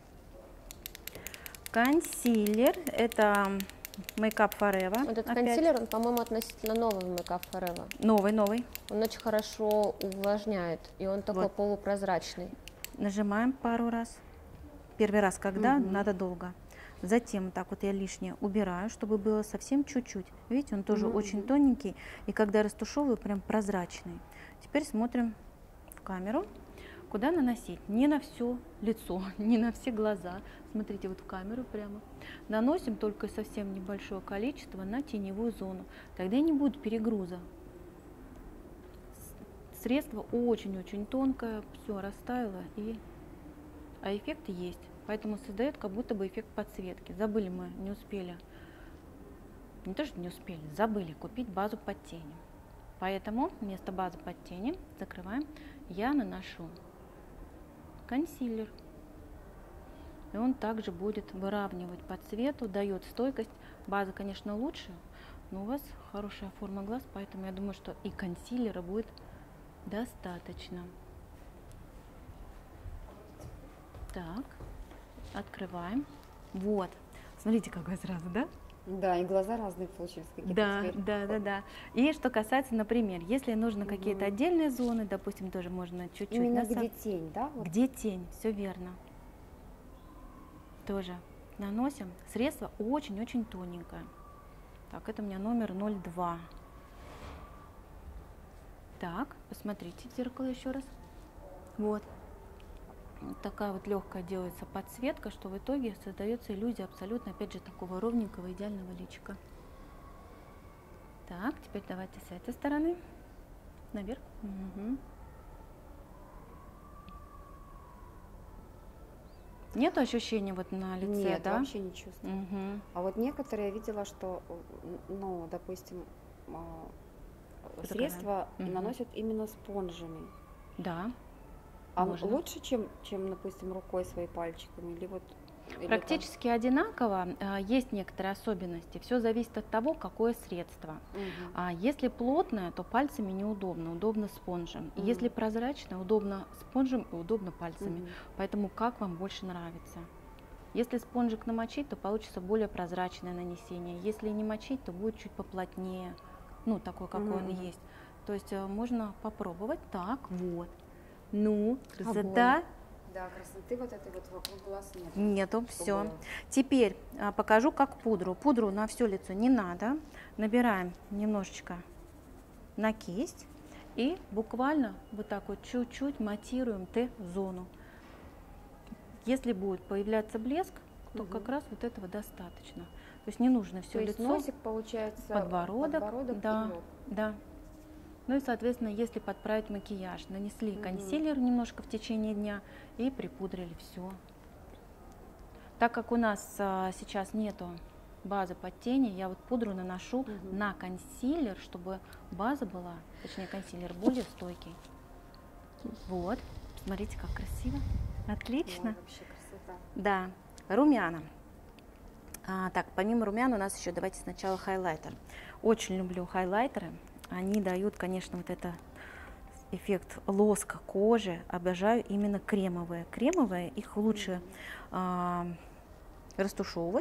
Консилер – это Make Up Forever. Вот этот опять. консилер, он, по-моему, относительно новый в Make Up Forever. Новый. Он очень хорошо увлажняет, и он такой Вот. полупрозрачный. Нажимаем пару раз. Первый раз, когда надо долго. Затем так вот я лишнее убираю, чтобы было совсем чуть-чуть. Видите, он тоже очень тоненький, и когда растушевываю, прям прозрачный. Теперь смотрим в камеру, куда наносить. Не на все лицо, не на все глаза. Смотрите, вот в камеру прямо. Наносим только совсем небольшое количество на теневую зону. Тогда не будет перегруза. Средство очень-очень тонкое, все растаяло, а эффект есть. Поэтому создает как будто бы эффект подсветки. Забыли мы, не успели, не то что не успели, забыли купить базу под тени. Поэтому вместо базы под тени закрываем, я наношу консилер. И он также будет выравнивать по цвету, дает стойкость. База, конечно, лучше, но у вас хорошая форма глаз, поэтому я думаю, что и консилера будет достаточно. Так, открываем. Вот, смотрите, какой сразу, да? Да, и глаза разные получились. Да. И что касается, например, если нужно какие-то отдельные зоны, допустим, тоже можно чуть-чуть. Именно где тень, да? Вот. Где тень, все верно. Тоже наносим. Средство очень-очень тоненькое. Так, это у меня номер 02. Так, посмотрите в зеркало еще раз. Вот. Такая вот легкая делается подсветка, что в итоге создается иллюзия абсолютно, опять же, такого ровненького, идеального личика. Так, теперь давайте с этой стороны. Наверх. Нет ощущения вот на лице, Нет, да? вообще не чувствую. А вот некоторые я видела, что, ну, допустим, средства наносят именно спонжами. Да. А можно. лучше, чем, допустим, рукой своими пальчиками? Или вот, или практически одинаково. Есть некоторые особенности. Все зависит от того, какое средство. Если плотное, то пальцами неудобно, удобно спонжем. Если прозрачное, удобно спонжем и удобно пальцами. Поэтому как вам больше нравится. Если спонжик намочить, то получится более прозрачное нанесение. Если не мочить, то будет чуть поплотнее. Ну, такой, какой он есть. То есть можно попробовать. Так, вот. Ну, красота. Да, красоты вот этой вот вокруг глаз нет. Нету, все. Теперь покажу, как пудру. Пудру на все лицо не надо. Набираем немножечко на кисть и буквально вот так вот чуть-чуть матируем Т-зону. Если будет появляться блеск, то как раз вот этого достаточно. То есть не нужно все лицо. То есть носик получается подбородок, да, и лоб. да. Ну и, соответственно, если подправить макияж, нанесли консилер немножко в течение дня и припудрили все. Так как у нас сейчас нету базы под тени, я вот пудру наношу на консилер, чтобы база была, точнее консилер, более стойкий. Вот, смотрите, как красиво. Отлично. Ой, вообще красота. Да, румяна. Так, помимо румян у нас еще давайте сначала хайлайтер. Очень люблю хайлайтеры. Они дают, конечно, вот это эффект лоска кожи. Обожаю именно кремовые. Кремовые, их лучше растушевывать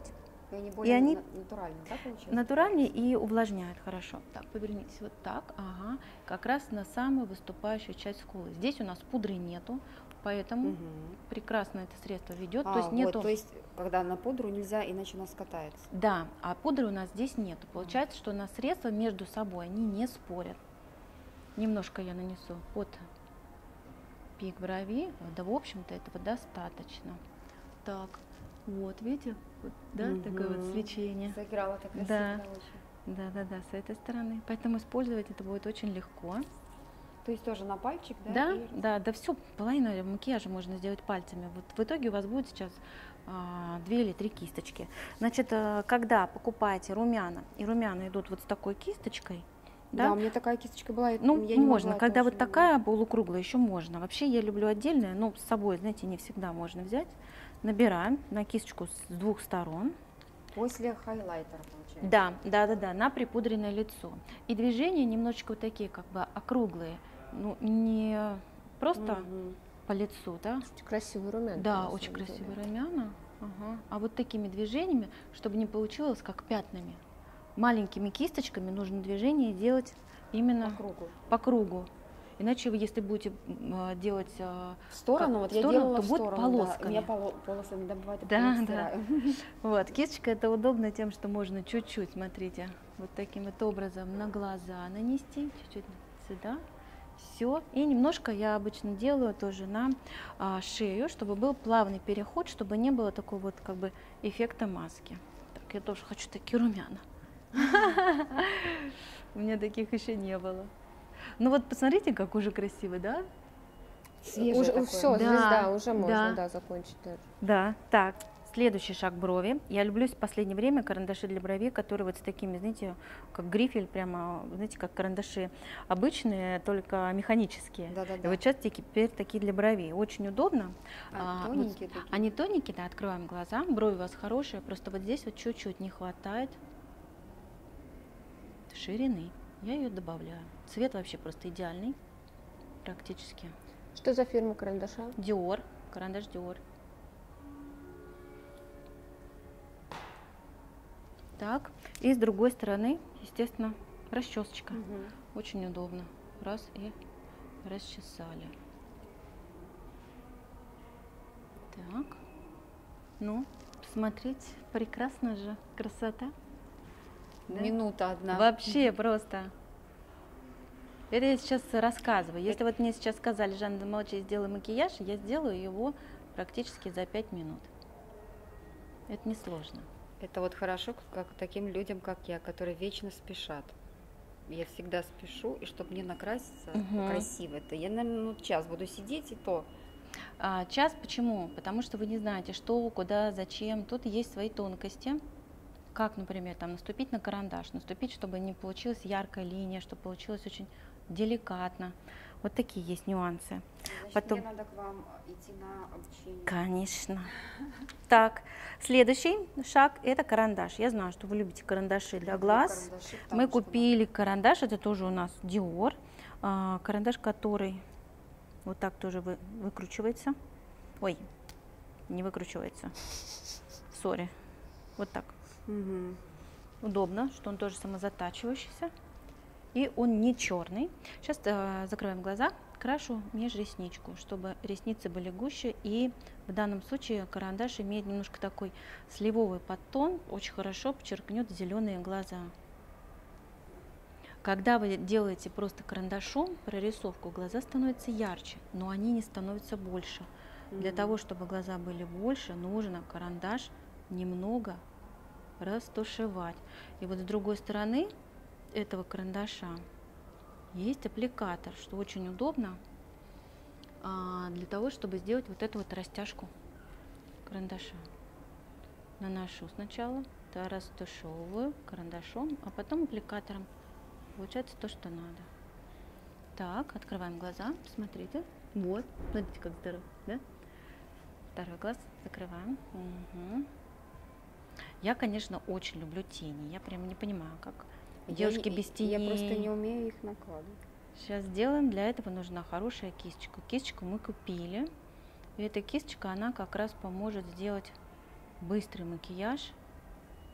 И они И более они натуральные, да, получается? натуральнее и увлажняют хорошо. Так, повернитесь вот так, ага, как раз на самую выступающую часть скулы. Здесь у нас пудры нету, поэтому прекрасно это средство ведет. То есть нету. То есть, когда на пудру нельзя, иначе у нас катается. Да, а пудры у нас здесь нету. Получается, что у нас средства между собой, они не спорят. Немножко я нанесу под пик брови, да, в общем-то, этого достаточно. Так, вот, видите, вот, да, такое вот свечение. Сыграла так красиво, Да. очень. Да, с этой стороны. Поэтому использовать это будет очень легко. То есть тоже на пальчик, да? Да, и- да, все, половину макияжа можно сделать пальцами. Вот в итоге у вас будет сейчас 2 или 3 кисточки. Значит, когда покупаете румяна, и румяна идут вот с такой кисточкой, Да, да, у меня такая кисточка была, ну, я не можно, могла, когда тоже вот не могла. такая полукруглая, еще можно. Вообще я люблю отдельное, но с собой, знаете, не всегда можно взять. Набираем на кисточку с 2 сторон. После хайлайтера, получается. Да, на припудренное лицо. И движения немножечко вот такие, как бы округлые. Ну, не просто по лицу, да? Очень красивый румяна. Да, на очень самом деле. красивые румяна. Ага. А вот такими движениями, чтобы не получилось как пятнами. Маленькими кисточками нужно движение делать именно По кругу. по кругу. Иначе вы, если будете делать В сторону, как вот в я сторону, делала то в будет сторону, полосками. да. У меня полосы иногда бывает, Да, я да. стираю. Вот, кисточка это удобно тем, что можно чуть-чуть, смотрите, вот таким вот образом на глаза нанести, чуть-чуть сюда, все. И немножко я обычно делаю тоже на шею, чтобы был плавный переход, чтобы не было такого вот как бы эффекта маски. Так, я тоже хочу такие румяна. У меня таких еще не было. Ну вот посмотрите, как уже красиво, да? Свежее Уже такое. все, Да, звезда, уже можно, да. закончить даже. Да, так, следующий шаг брови. Я люблю в последнее время карандаши для бровей, которые вот с такими, знаете, как грифель, прямо, знаете, как карандаши обычные, только механические. Да-да-да. И вот сейчас теперь такие для бровей. Очень удобно. Тоненькие такие. Они тоненькие, да, открываем глаза. Брови у вас хорошие, просто вот здесь вот чуть-чуть не хватает ширины. Я ее добавляю. Цвет вообще просто идеальный, практически. Что за фирма карандаша? Dior, карандаш Dior. Так, и с другой стороны, естественно, расчесочка. Очень удобно. Раз и расчесали. Так, ну, смотрите, прекрасно же, красота. Да? Минута одна. Вообще просто. Это я сейчас рассказываю. Если вот мне сейчас сказали, Жанна, молчи, сделай макияж, я сделаю его практически за 5 минут. Это несложно. Это вот хорошо, как таким людям, как я, которые вечно спешат. Я всегда спешу, и чтобы мне накраситься красиво, это я, наверное, час буду сидеть, и то. Час почему? Потому что вы не знаете, что, куда, зачем. Тут есть свои тонкости. Как, например, там наступить на карандаш, наступить, чтобы не получилась яркая линия, чтобы получилось очень деликатно. Вот такие есть нюансы. Значит, Потом... мне надо к вам идти на обучение. Конечно. Так, следующий шаг – это карандаш. Я знаю, что вы любите карандаши для глаз. Карандаши, Мы потому что купили карандаш, это тоже у нас Dior. Карандаш, который вот так тоже выкручивается. Ой, не выкручивается. Сори. Вот так. Удобно, что он тоже самозатачивающийся. И он не черный. Сейчас закрываем глаза, крашу межресничку, чтобы ресницы были гуще. И в данном случае карандаш имеет немножко такой сливовый подтон, очень хорошо подчеркнет зеленые глаза. Когда вы делаете просто карандашом прорисовку, глаза становятся ярче, но они не становятся больше. Для того, чтобы глаза были больше, нужно карандаш немного растушевать. И вот с другой стороны этого карандаша есть аппликатор, что очень удобно для того, чтобы сделать вот эту вот растяжку карандаша. Наношу сначала, да, растушевываю карандашом, а потом аппликатором. Получается то, что надо. Так, открываем глаза, смотрите. Вот, смотрите, как здорово, да? Второй глаз закрываем. Угу. Я, конечно, очень люблю тени. Я прямо не понимаю, как девушки без теней. Я просто не умею их накладывать. Сейчас сделаем. Для этого нужна хорошая кисточка. Кисточку мы купили. И эта кисточка, она как раз поможет сделать быстрый макияж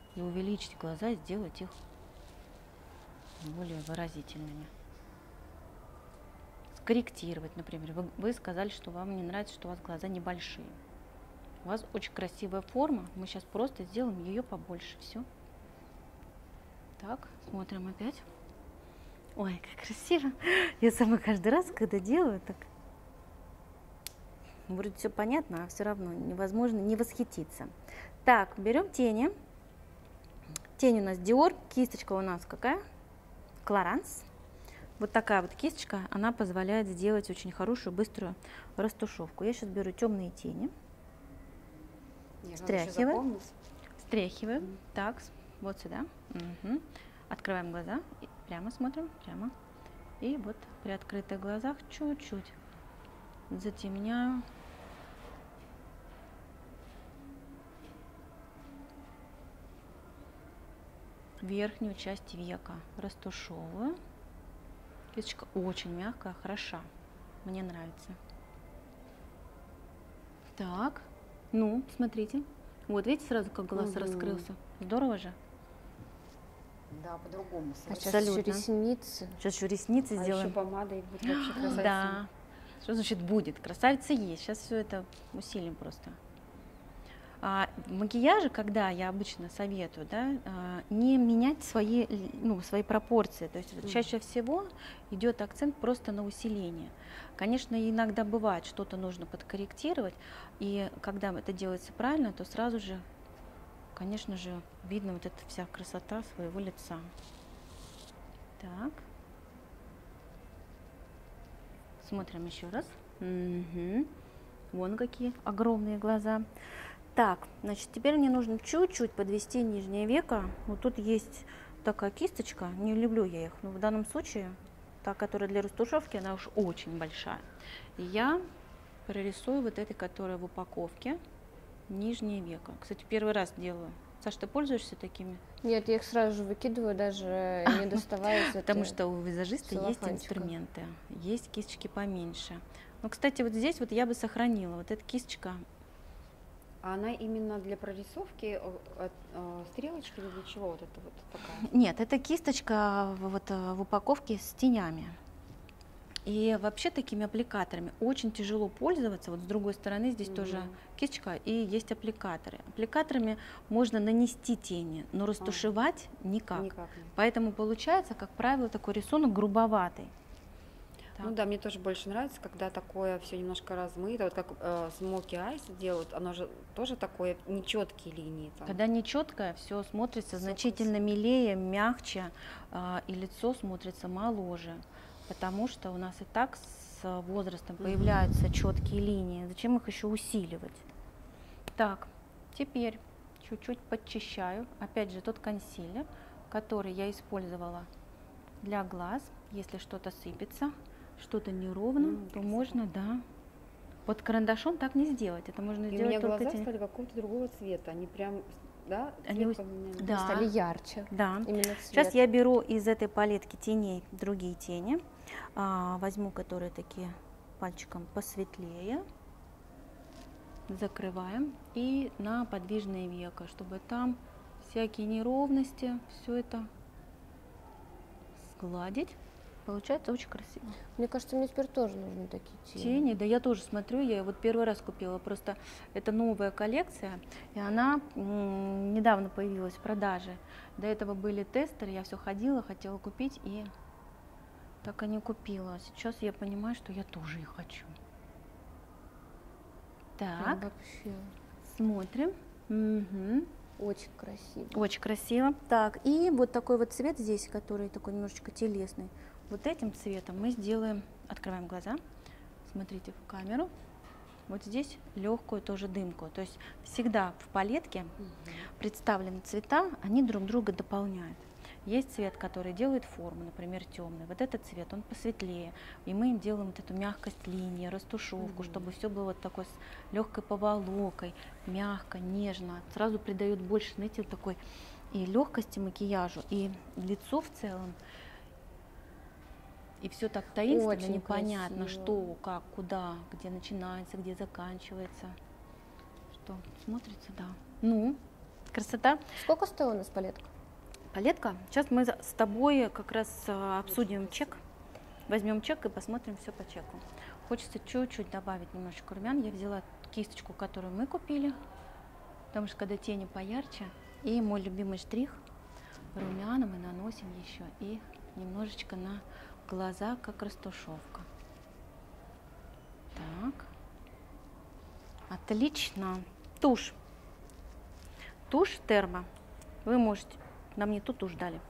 и увеличить глаза, сделать их более выразительными. Скорректировать, например. Вы сказали, что вам не нравится, что у вас глаза небольшие. У вас очень красивая форма, мы сейчас просто сделаем ее побольше. Все. Так, смотрим опять. Ой, как красиво. Я сама каждый раз, когда делаю, так вроде все понятно, а все равно невозможно не восхититься. Так, берем тени. Тень у нас Dior, кисточка у нас какая? Clarins. Вот такая вот кисточка, она позволяет сделать очень хорошую, быструю растушевку. Я сейчас беру темные тени. Стряхиваем. Стряхиваем. Так, вот сюда. Угу. Открываем глаза. И прямо смотрим. Прямо. И вот при открытых глазах чуть-чуть затемняю. Верхнюю часть века. Растушевываю. Кисточка очень мягкая, хороша. Мне нравится. Так. Ну, смотрите. Вот, видите, сразу как глаз раскрылся. Здорово же? Да, по-другому. А сейчас еще ресницы. Сейчас еще ресницы сделаем. Еще помада и будет вообще красавица. Да. Что значит будет? Красавица есть. Сейчас все это усилим просто. В макияже, когда я обычно советую, да, не менять свои пропорции. То есть чаще всего идет акцент просто на усиление. Конечно, иногда бывает, что-то нужно подкорректировать, и когда это делается правильно, то сразу же, конечно же, видно вот эта вся красота своего лица. Так. Смотрим еще раз. Угу. Вон какие огромные глаза. Так, значит, теперь мне нужно чуть-чуть подвести нижнее веко. Вот тут есть такая кисточка, не люблю я их, но в данном случае, та, которая для растушевки, она уж очень большая. И я прорисую вот этой, которая в упаковке, нижнее веко. Кстати, первый раз делаю. Саш, ты пользуешься такими? Нет, я их сразу же выкидываю, даже не доставая из этой. Потому что у визажиста есть инструменты, есть кисточки поменьше. Но, кстати, вот здесь вот я бы сохранила. Вот эта кисточка. А она именно для прорисовки стрелочки или для чего вот это вот такая? Нет, это кисточка вот в упаковке с тенями. И вообще такими аппликаторами очень тяжело пользоваться. Вот с другой стороны здесь тоже кисточка и есть аппликаторы. Аппликаторами можно нанести тени, но растушевать никак. Поэтому получается, как правило, такой рисунок грубоватый. Так. Ну да, мне тоже больше нравится, когда такое все немножко размыто, вот как Smoky Eyes делают, оно же тоже такое нечеткие линии. Там. Когда нечеткое, все смотрится значительно милее, мягче, и лицо смотрится моложе, потому что у нас и так с возрастом появляются четкие линии. Зачем их еще усиливать? Так, теперь чуть-чуть подчищаю. Опять же, тот консилер, который я использовала для глаз, если что-то сыпется, что-то неровно, то можно, да. Вот карандашом так не сделать. Это можно и сделать у меня только глаза стали какого-то другого цвета. Они прям, да, они стали ярче. Да. Именно цвет. Сейчас я беру из этой палетки теней другие тени. Возьму, которые такие пальчиком посветлее. Закрываем. И на подвижное веко, чтобы там всякие неровности, все это сгладить. Получается очень красиво. Мне кажется, мне теперь тоже нужны такие тени. Тени, да, я тоже смотрю, я вот первый раз купила, просто это новая коллекция, и она недавно появилась в продаже. До этого были тестеры, я все ходила, хотела купить, и так и не купила. Сейчас я понимаю, что я тоже их хочу. Так, вообще. Смотрим. Угу. Очень красиво. Очень красиво. Так, и вот такой вот цвет здесь, который такой немножечко телесный. Вот этим цветом мы сделаем, открываем глаза, смотрите в камеру, вот здесь легкую тоже дымку. То есть всегда в палетке представлены цвета, они друг друга дополняют. Есть цвет, который делает форму, например, темный. Вот этот цвет, он посветлее. И мы им делаем вот эту мягкость линии, растушевку, чтобы все было вот такой с легкой поволокой, мягко, нежно. Сразу придает больше, знаете, вот такой и легкости макияжу, и лицо в целом. И все так таинственно, очень непонятно, красиво. Что, как, куда, где начинается, где заканчивается. Что, смотрится, да. Ну, Красота. Сколько стоила у нас палетка? Палетка. Сейчас мы с тобой как раз обсудим чек. Возьмем чек и посмотрим все по чеку. Хочется чуть-чуть добавить немножечко румян. Я взяла кисточку, которую мы купили, потому что когда тени поярче. И мой любимый штрих румяна мы наносим еще и немножечко на глаза, как растушевка. Так. Отлично. Тушь. Тушь термо. Вы можете. Нам не ту тушь дали.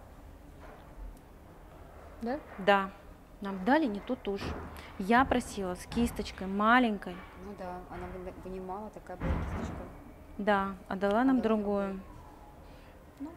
Да? Да. Нам дали не ту тушь. Я просила с кисточкой маленькой. Ну да, она вынимала, такая была кисточка. Да, а дала нам другую. Ну.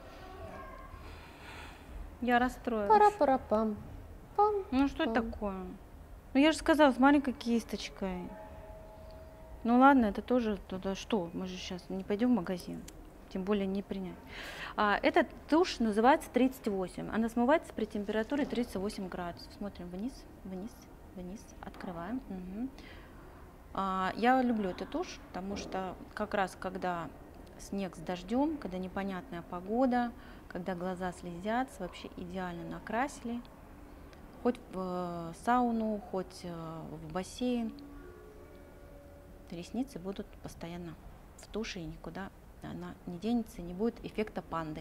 Я расстроилась. Пара-пара-пам. Пам. Ну что это такое? Ну я же сказала, с маленькой кисточкой. Ну ладно, это тоже туда что? Мы же сейчас не пойдем в магазин. Тем более не принять. Эта тушь называется 38. Она смывается при температуре 38 градусов. Смотрим вниз, вниз, вниз. Открываем. Угу. Я люблю эту тушь, потому что как раз когда снег с дождем, когда непонятная погода, когда глаза слезятся, вообще идеально накрасили. Хоть в сауну, хоть в бассейн. Ресницы будут постоянно в туши, и никуда она не денется, не будет эффекта панды.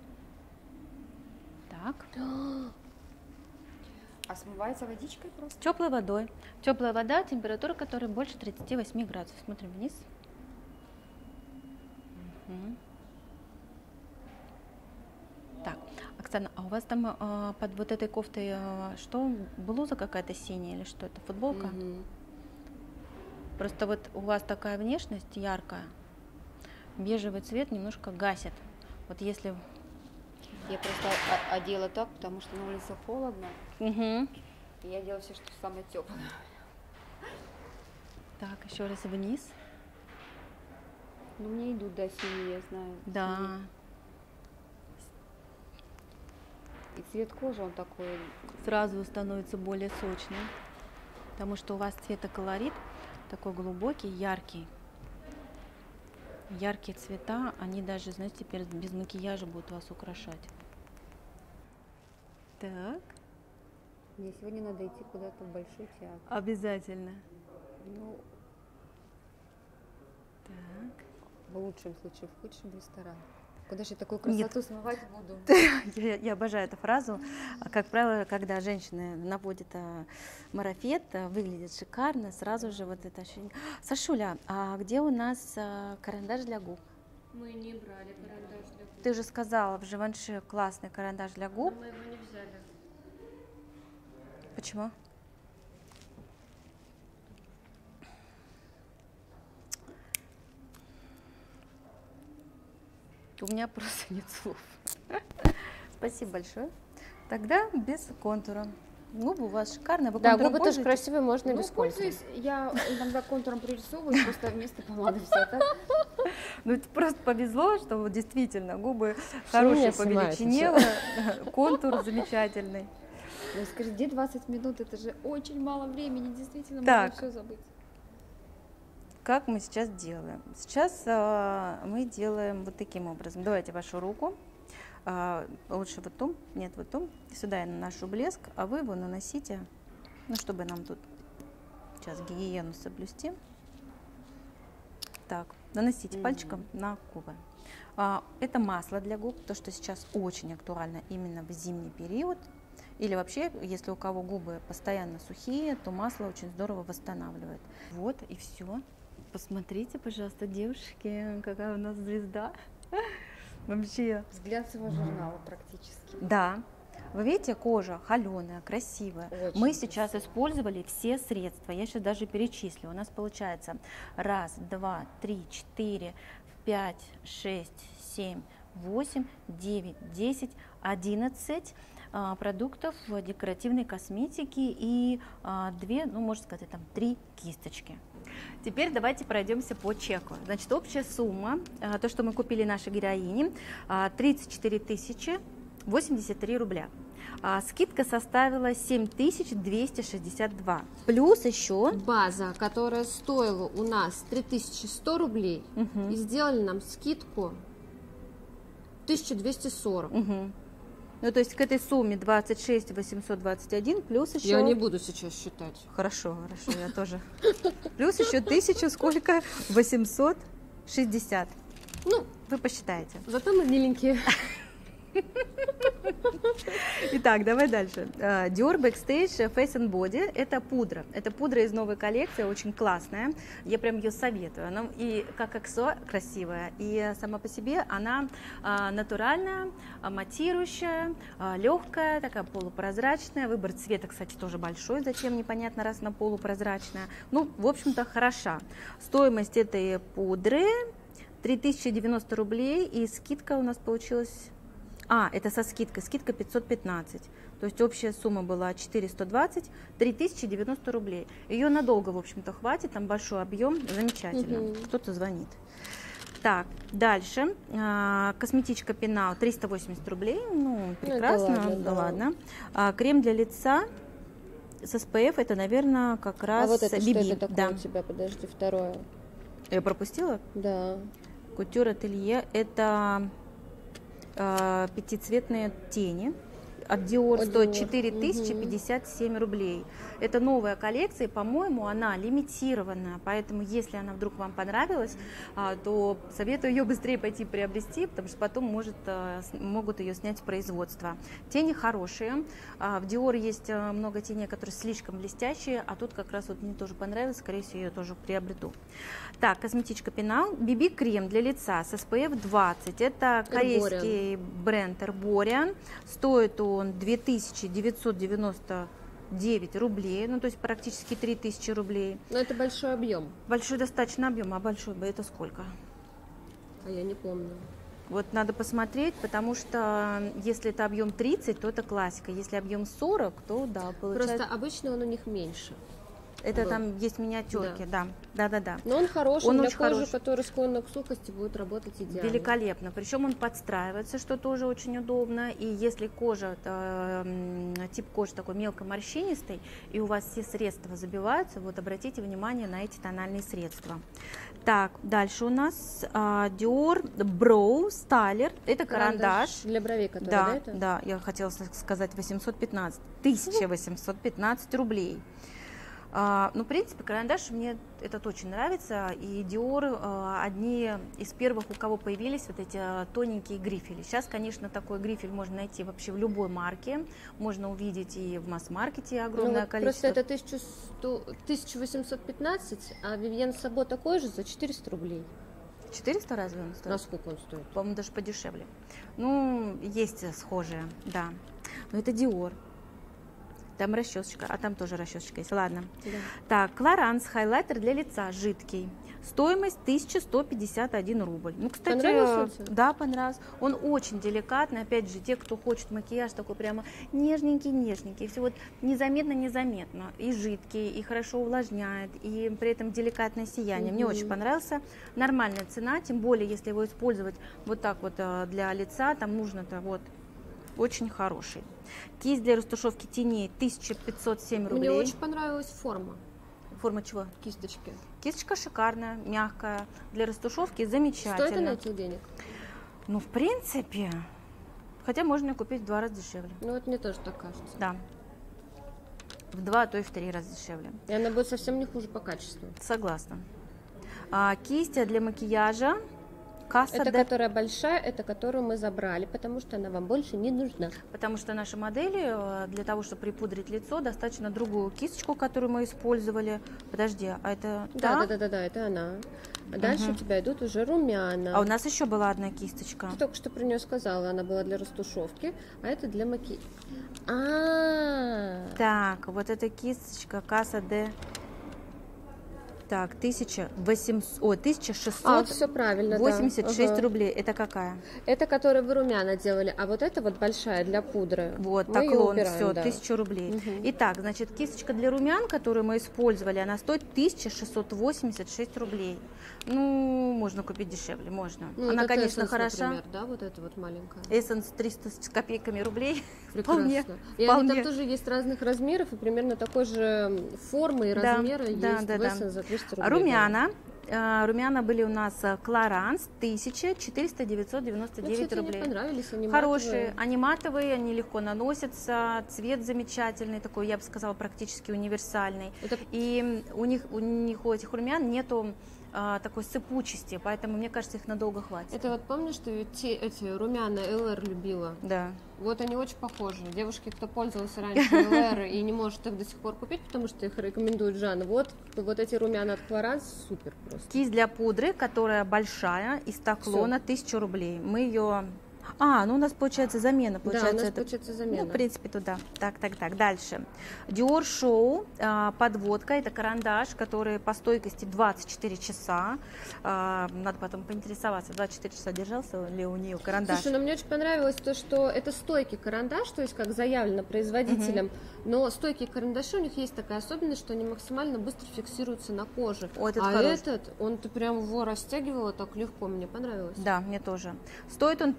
Так. А смывается водичкой просто? Теплой водой. Теплая вода, температура которой больше 38 градусов. Смотрим вниз. Угу. Так, Оксана, а у вас там под вот этой кофтой что? Блуза какая-то синяя или что это? Футболка? Угу. Просто вот у вас такая внешность яркая, бежевый цвет немножко гасит. Вот если... Я просто одела так, потому что на улице холодно. Угу. И я делала все, что самое теплое. Так, еще раз вниз. Ну, мне идут, да, синие, я знаю. Да. Синие. И цвет кожи, он такой... Сразу становится более сочным, потому что у вас цветоколорит такой глубокий, яркий. Яркие цвета, они даже, знаете, теперь без макияжа будут вас украшать. Так. Мне сегодня надо идти куда-то в большой театр. Обязательно. Ну, так. В лучшем случае, в худшем ресторан. Куда же я такую красоту смывать буду? Я обожаю эту фразу. Как правило, когда женщины наводят марафет, выглядит шикарно, сразу же вот это ощущение. Сашуля, а где у нас карандаш для губ? Мы не брали карандаш для губ. Ты же сказала, в Живанши классный карандаш для губ. Но мы его не взяли. Почему? У меня просто нет слов. Спасибо большое. Тогда без контура. Губы у вас шикарные. Вы да, губы тоже красивые, можно ну, без контура. Я иногда контуром пририсовываю, просто вместо помады все так. Ну, это просто повезло, что вот действительно губы хорошие по величине, контур замечательный. Ну, скажи, где 20 минут? Это же очень мало времени, действительно, так. можно все забыть. Как мы сейчас делаем? Сейчас мы делаем вот таким образом. Давайте вашу руку. Лучше вот ту, нет, вот ту. Сюда я наношу блеск, а вы его наносите, ну, чтобы нам тут сейчас гигиену соблюсти. Так, наносите пальчиком на губы. Это масло для губ, то, что сейчас очень актуально именно в зимний период. Или вообще, если у кого губы постоянно сухие, то масло очень здорово восстанавливает. Вот и все. Посмотрите, пожалуйста, девушки, какая у нас звезда. Вообще. С глянцевого журнала практически. Да. Вы видите, кожа холеная, красивая. Очень мы сейчас использовали все средства. Я сейчас даже перечислю. У нас получается 1, 2, 3, 4, 5, 6, 7, 8, 9, 10, 11 продуктов декоративной косметики и 2, ну, можно сказать, там 3 кисточки. Теперь давайте пройдемся по чеку. Значит, общая сумма, то, что мы купили нашей героине, 34 083 рубля. Скидка составила 7262. Плюс еще база, которая стоила у нас 3100 рублей, и сделали нам скидку 1240. Угу. Ну, то есть к этой сумме 26 821 плюс еще... Я не буду сейчас считать. Хорошо, я тоже. Плюс еще 1000, сколько? 860. Ну, вы посчитаете. Зато мы миленькие. Итак, давай дальше. Dior Backstage Face and Body – это пудра. Это пудра из новой коллекции, очень классная. Я прям ее советую. Она и как аксессуар красивая, и сама по себе она натуральная, матирующая, легкая, такая полупрозрачная. Выбор цвета, кстати, тоже большой. Зачем, непонятно, раз она полупрозрачная. Ну, в общем-то, хороша. Стоимость этой пудры 3090 рублей, и скидка у нас получилась... это со скидкой, скидка 515, то есть общая сумма была 420, 3090 рублей. Ее надолго, в общем-то, хватит, там большой объем, замечательно. Кто-то звонит. Так, дальше, косметичка Пенал 380 рублей, ну, прекрасно, ладно. Крем для лица с SPF, это, наверное, как раз А вот это BB. что это такое у тебя, подожди, второе? Я пропустила? Да. Кутюр Ателье, это... пятицветные тени от Dior стоит 4057 рублей. Это новая коллекция, по-моему, она лимитированная, поэтому если она вдруг вам понравилась, то советую ее быстрее пойти приобрести, потому что потом могут ее снять с производства. Тени хорошие, в Dior есть много теней, которые слишком блестящие, а тут как раз вот мне тоже понравилось, скорее всего, я ее тоже приобрету. Так, косметичка Пенал, BB крем для лица с SPF 20, это корейский бренд Herborian, стоит он 2999 рублей, ну то есть практически 3000 рублей. Но это большой объем. Большой достаточно объем, а большой это сколько? А я не помню. Вот надо посмотреть, потому что если это объем 30, то это классика, если объем 40, то да, получается... Просто обычно он у них меньше. Это там есть миниатюрки, да. Но он хороший, он для очень кожи, хороший, которая склонна к сухости, будет работать идеально. Великолепно. Причем он подстраивается, что тоже очень удобно. И если кожа, тип кожи такой мелкоморщинистый, и у вас все средства забиваются, вот обратите внимание на эти тональные средства. Так, дальше у нас Dior Brow Styler. Это карандаш. Для бровей, который, да, я хотела сказать 1815 рублей. Ну, в принципе, карандаш мне этот очень нравится, и Dior одни из первых, у кого появились вот эти тоненькие грифели. Сейчас, конечно, такой грифель можно найти вообще в любой марке, можно увидеть и в масс-маркете огромное количество. Просто это 1815, а Vivienne Sabo такой же за 400 рублей. 400 разве он стоит? Насколько он стоит? По-моему, даже подешевле. Ну, есть схожие, да. Но это Dior. Там расчесочка, а там тоже расчесочка есть. Ладно. Да. Так, Clarins хайлайтер для лица жидкий. Стоимость 1151 рубль. Ну, кстати, понравился? Да, понравился. Он очень деликатный. Опять же, те, кто хочет макияж такой прямо нежненький. Все вот незаметно. И жидкий, и хорошо увлажняет, и при этом деликатное сияние. Мне очень понравился. Нормальная цена, тем более, если его использовать вот так вот для лица, там нужно-то вот очень хороший. Кисть для растушевки теней 1507 рублей. Мне очень понравилась форма. Форма чего? Кисточки. Кисточка шикарная, мягкая. Для растушевки замечательно. Стоит она этих денег? Ну, в принципе. Хотя можно купить в 2 раза дешевле. Ну, вот мне тоже так кажется. Да. В 2, а то и в 3 раза дешевле. И она будет совсем не хуже по качеству. Согласна. Кисть для макияжа. Это которая большая, это которую мы забрали, потому что она вам больше не нужна. Потому что наши модели для того, чтобы припудрить лицо, достаточно другую кисточку, которую мы использовали. Подожди, а это... Да, это она. А дальше у тебя идут уже румяна. А у нас еще была одна кисточка. Ты только что про нее сказала, она была для растушевки, а это для макияжа. Так, вот эта кисточка Casa de... Так, 1600, все правильно, 86 рублей. Это какая? Это которую вы румяна делали, а вот это вот большая для пудры. Вот, так клон, все, 1000 рублей. Итак, значит, кисточка для румян, которую мы использовали, она стоит 1686 рублей. Ну, можно купить дешевле, можно. Ну, она, конечно, Essence, хороша. Например, да, вот эта вот маленькая. Essence 300 с копейками рублей. Прекрасно. И они там тоже есть разных размеров и примерно такой же формы и размера есть в Essence за 200 рублей. Румяна Румяна были у нас Clarins, 1499 Кстати, рублей. мне понравились они Хорошие, они матовые, они легко наносятся, цвет замечательный, такой, я бы сказала, практически универсальный. И у этих румян нету такой сыпучести, поэтому, мне кажется, их надолго хватит. Это вот помнишь, что эти румяна ЛР любила? Да. Вот они очень похожи. Девушки, кто пользовался раньше ЛР и не может их до сих пор купить, потому что их рекомендует Жанна, вот эти румяна от Clarins супер просто. Кисть для пудры, которая большая, из таклона, 1000 рублей. Мы ее... ну у нас получается замена. Получается, да, у нас получается замена. Ну, в принципе, туда. Так. Дальше. Dior Show, подводка, это карандаш, который по стойкости 24 часа. Надо потом поинтересоваться, 24 часа держался ли у нее карандаш. Слушай, мне очень понравилось то, что это стойкий карандаш, то есть как заявлено производителем, но стойкие карандаши, у них есть такая особенность, что они максимально быстро фиксируются на коже. Этот, он-то прям его растягивало так легко, мне понравилось. Да, мне тоже. Стоит он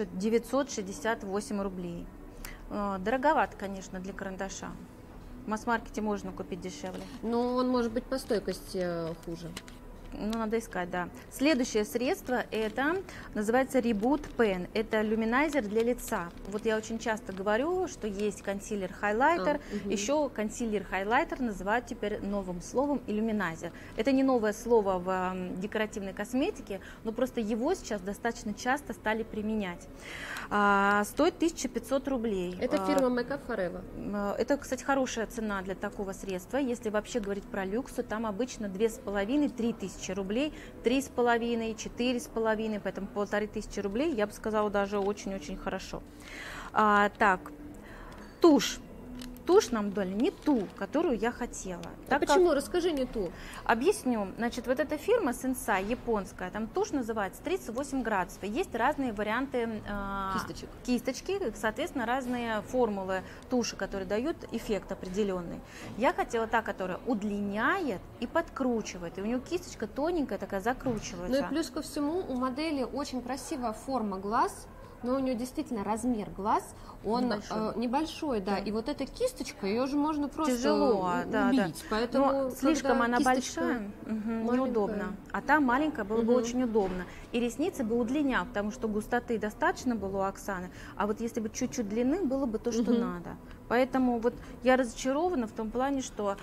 1968 рублей. Дороговато, конечно, для карандаша. В масс-маркете можно купить дешевле. Но он может быть по стойкости хуже. Ну, надо искать, да. Следующее средство, это называется Reboot Pen. Это люминайзер для лица. Вот я очень часто говорю, что есть консилер-хайлайтер. Еще консилер-хайлайтер называют теперь новым словом иллюминайзер. Это не новое слово в декоративной косметике, но просто его сейчас достаточно часто стали применять. Стоит 1500 рублей. Это фирма Make Up For Eva. Это, кстати, хорошая цена для такого средства. Если вообще говорить про люкс, то там обычно 2500-3000 рублей, 3,5, 4,5, поэтому 1500 рублей, я бы сказала, даже очень-очень хорошо. Так, тушь. Тушь нам дали не ту, которую я хотела. Почему? Расскажи не ту. Объясню. Значит, вот эта фирма Sensai, японская, там тушь называется 38 градусов. Есть разные варианты кисточки, соответственно, разные формулы туши, которые дают эффект определенный. Я хотела та, которая удлиняет и подкручивает. И у нее кисточка тоненькая такая, закручивается. Ну и плюс ко всему у модели очень красивая форма глаз. Но у нее действительно размер глаз, он небольшой, да. И вот эта кисточка, ее же можно просто убить. Поэтому слишком она большая, неудобно. А та маленькая было бы очень удобно. И ресницы бы удлинял, потому что густоты достаточно было у Оксаны. А вот если бы чуть-чуть длины, было бы то, что надо. Поэтому вот я разочарована в том плане, что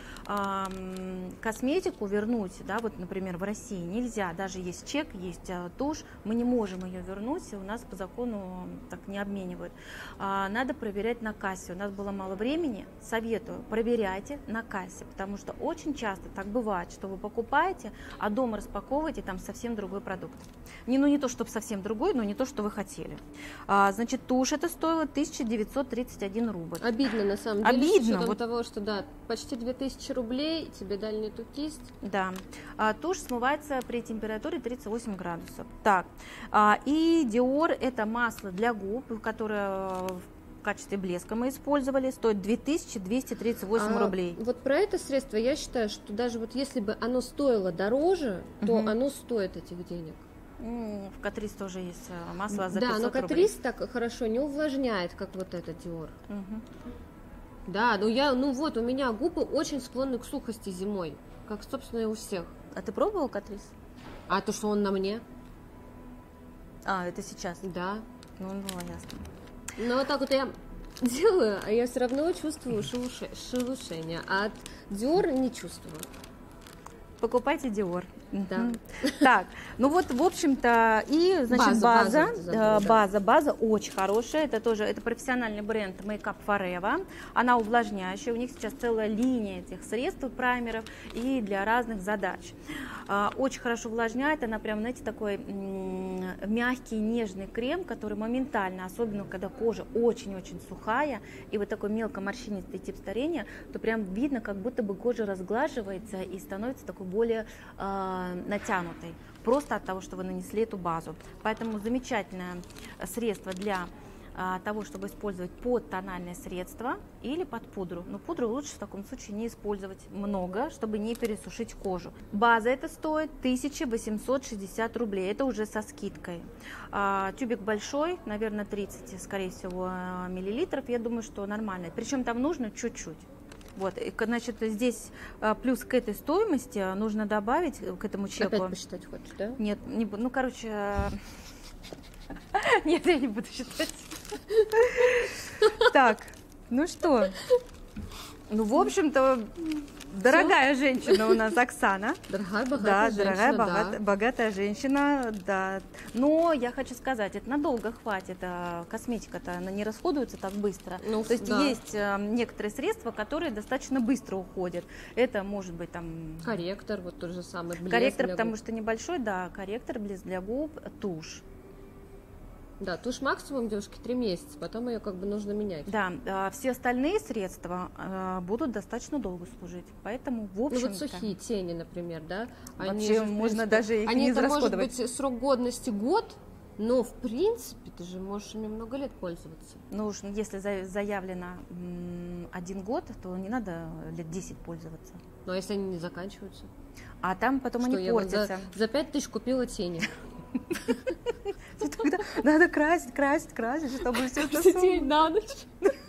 косметику вернуть, да, вот, например, в России нельзя. Даже есть чек, есть тушь, мы не можем ее вернуть, и у нас по закону так не обменивают. Надо проверять на кассе. У нас было мало времени, советую, проверяйте на кассе, потому что очень часто так бывает, что вы покупаете, а дома распаковываете, там совсем другой продукт. Не то, чтобы совсем другой, но не то, что вы хотели. Значит, тушь это стоило 1931 рубль. Обидно, на самом деле, обидно, с учетом того, что да, почти 2000 рублей, тебе дали не ту кисть. Да, тушь смывается при температуре 38 градусов. Так, и Dior это масло для губ, которое в качестве блеска мы использовали, стоит 2238 рублей. Вот про это средство я считаю, что даже вот если бы оно стоило дороже, то оно стоит этих денег. В Catrice тоже есть масло за 500 рублей. Да, но Catrice Catrice так хорошо не увлажняет, как вот этот Dior. Да, у меня губы очень склонны к сухости зимой, как, собственно, и у всех. А ты пробовал Catrice? А то, что он на мне. Это сейчас? Да. Ну, ясно. Но вот так вот я делаю, а я все равно чувствую шелушение, а от Dior не чувствую. Покупайте Dior. Да. Так, ну вот, в общем-то, и, значит, база очень хорошая, это профессиональный бренд Make Up For Eva, она увлажняющая, у них сейчас целая линия этих средств, праймеров, и для разных задач. Очень хорошо увлажняет, она прям, знаете, такой мягкий, нежный крем, который моментально, особенно когда кожа очень-очень сухая, и вот такой мелко морщинистый тип старения, то прям видно, как будто бы кожа разглаживается и становится такой более натянутой, просто от того, что вы нанесли эту базу. Поэтому замечательное средство для того, чтобы использовать под тональное средство или под пудру. Но пудру лучше в таком случае не использовать много, чтобы не пересушить кожу. База это стоит 1860 рублей, это уже со скидкой. Тюбик большой, наверное, 30, скорее всего, миллилитров, я думаю, что нормально. Причем там нужно чуть-чуть. Вот, и, значит, здесь плюс к этой стоимости нужно добавить, к этому чеку. Опять посчитать хочешь, да? Нет, не буду. Ну, короче, нет, я не буду считать. Так, ну что? Ну, в общем-то, дорогая женщина у нас Оксана. Дорогая, богатая Да, женщина, дорогая, да. богатая женщина, да. Но я хочу сказать, это надолго хватит. Косметика-то, она не расходуется так быстро. Ну, То есть да. есть некоторые средства, которые достаточно быстро уходят. Это может быть там... Корректор, вот тот же самый блеск Корректор, для потому губ. что небольшой, да, корректор, блеск для губ, тушь. Да, тушь максимум, девушки, 3 месяца, потом ее как бы нужно менять. Да, все остальные средства будут достаточно долго служить, поэтому в Ну общем-то... вот сухие тени, например, да? Вообще же, в можно принципе, даже их они не это может израсходовать. быть срок годности год, но в принципе ты же можешь ими много лет пользоваться. Ну уж если заявлено 1 год, то не надо лет 10 пользоваться. Ну а если они не заканчиваются? А там потом Что, они я вот портятся. за 5000 купила тени. Тогда надо красить, чтобы все это... Тень на ночь.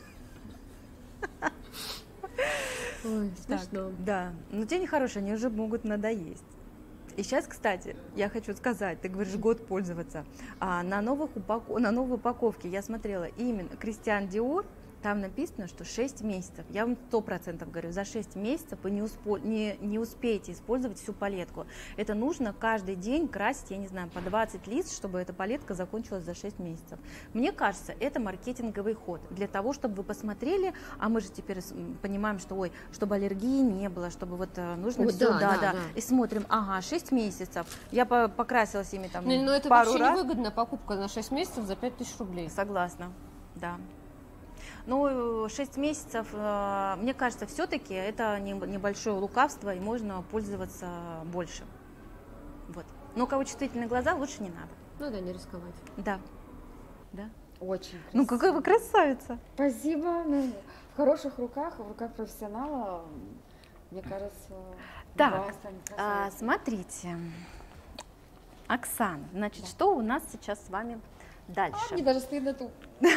Ой, Так, смешно. да, но тени хорошие, они уже могут надоесть. И сейчас, кстати, я хочу сказать, ты говоришь, год пользоваться. На новой упаковке я смотрела именно Кристиан Диор, там написано, что 6 месяцев. Я вам 100% говорю, за 6 месяцев вы не успеете использовать всю палетку. Это нужно каждый день красить, я не знаю, по 20 лиц, чтобы эта палетка закончилась за 6 месяцев. Мне кажется, это маркетинговый ход для того, чтобы вы посмотрели, а мы же теперь понимаем, что, ой, чтобы аллергии не было, чтобы вот нужно Ой, все, да. И смотрим, ага, 6 месяцев. Я покрасилась ими там Ну это пару вообще раз. невыгодная покупка на 6 месяцев за 5000 рублей. Согласна, да. Ну, 6 месяцев, мне кажется, все-таки это небольшое лукавство, и можно пользоваться больше. Вот. Но у кого чувствительные глаза, лучше не надо. Ну да, не рисковать. Да. Да. Очень красиво. Ну, какая вы красавица. Спасибо. Ну, в хороших руках, в руках профессионала, мне кажется, Так, губа станет красавицей. смотрите. Оксана, значит, что у нас сейчас с вами дальше? Мне даже стыдно тут.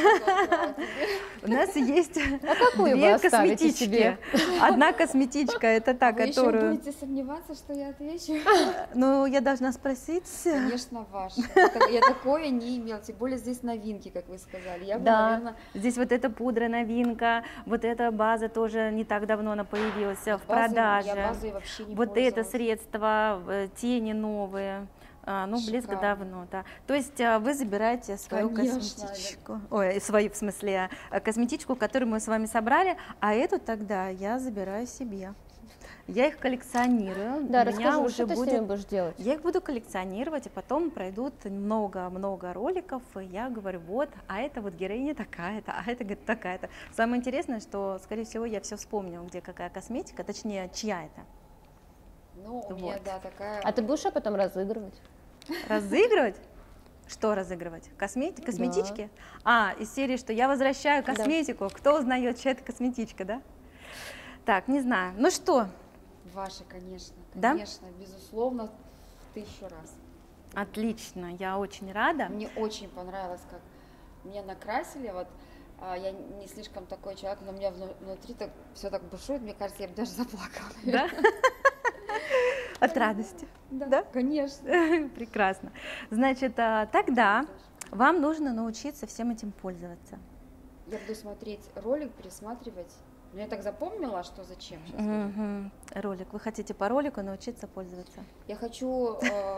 У нас есть какую вы 2 оставите косметички. себе? Одна косметичка, это та, Вы еще которую... будете сомневаться, что я отвечу? Ну, я должна спросить. Конечно, ваша. Я такое не имела, тем более здесь новинки, как вы сказали. Я бы, Да, наверное, здесь вот эта пудра новинка, вот эта база тоже не так давно она появилась в я продаже. базой вообще не Вот это пользовалась. средства, тени новые. Блеск Шикарно. давно, да. То есть вы забираете свою Конечно, косметичку. Ой, свою, в смысле, косметичку, которую мы с вами собрали, а эту тогда я забираю себе. Я их коллекционирую. Да, У меня расскажи, уже что ты с будет... ними будешь делать? Я их буду коллекционировать, и потом пройдут много-много роликов, и я говорю, вот, а это вот героиня такая-то, а это, говорит, такая-то. Самое интересное, что, скорее всего, я все вспомню, где какая косметика, точнее, чья это. Ну, у меня, Вот. да, такая... А ты будешь ее потом разыгрывать? Разыгрывать? Что разыгрывать? Косметички? Из серии, что я возвращаю косметику, кто узнает, чья это косметичка, да? Так, не знаю. Ну что? Ваша, конечно, Да? конечно, безусловно, в 1000 раз. Отлично, я очень рада. Мне очень понравилось, как меня накрасили, вот, я не слишком такой человек, но у меня внутри так, все так бушует, мне кажется, я бы даже заплакала. Да? От радости. Да, конечно. Прекрасно. Значит, тогда вам нужно научиться всем этим пользоваться. Я буду смотреть ролик, пересматривать. Но я так запомнила, что зачем сейчас. будет. Ролик. Вы хотите по ролику научиться пользоваться? Я хочу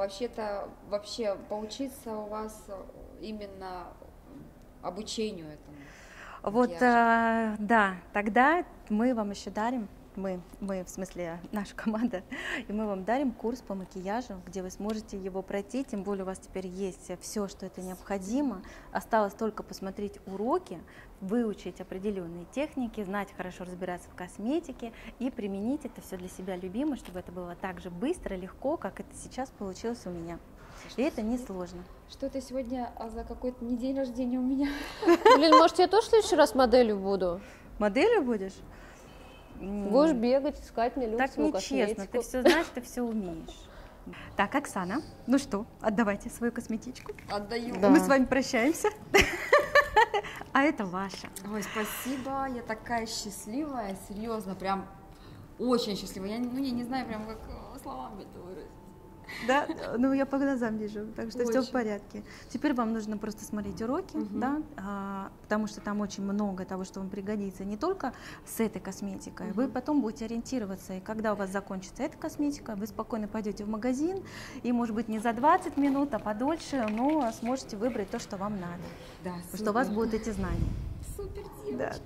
вообще поучиться у вас именно обучению этому. Вот, макияжа. да, тогда мы вам еще дарим, мы, в смысле, наша команда, и мы вам дарим курс по макияжу, где вы сможете его пройти, тем более у вас теперь есть все, что это необходимо. Осталось только посмотреть уроки, выучить определенные техники, знать, хорошо разбираться в косметике и применить это все для себя любимое, чтобы это было так же быстро, легко, как это сейчас получилось у меня. И это несложно. Что это сегодня за какой-то не день рождения у меня? Блин, может, я тоже в следующий раз моделью буду? Моделью будешь? Будешь бегать, искать мне Так свою нечестно, косметику. ты все знаешь, ты все умеешь. Так, Оксана, ну что, отдавайте свою косметичку. Отдаю. Да. Мы с вами прощаемся. А это ваше. Ой, спасибо, я такая счастливая, серьезно, прям очень счастливая. Я не знаю прям, как словами это выразить. Да, ну я по глазам вижу, так что все в Очень. порядке. Теперь вам нужно просто смотреть уроки, да, потому что там очень много того, что вам пригодится, не только с этой косметикой. Вы потом будете ориентироваться, и когда у вас закончится эта косметика, вы спокойно пойдете в магазин, и, может быть, не за 20 минут, а подольше, но сможете выбрать то, что вам надо, Да, потому что у вас будут эти знания. Супер, Да.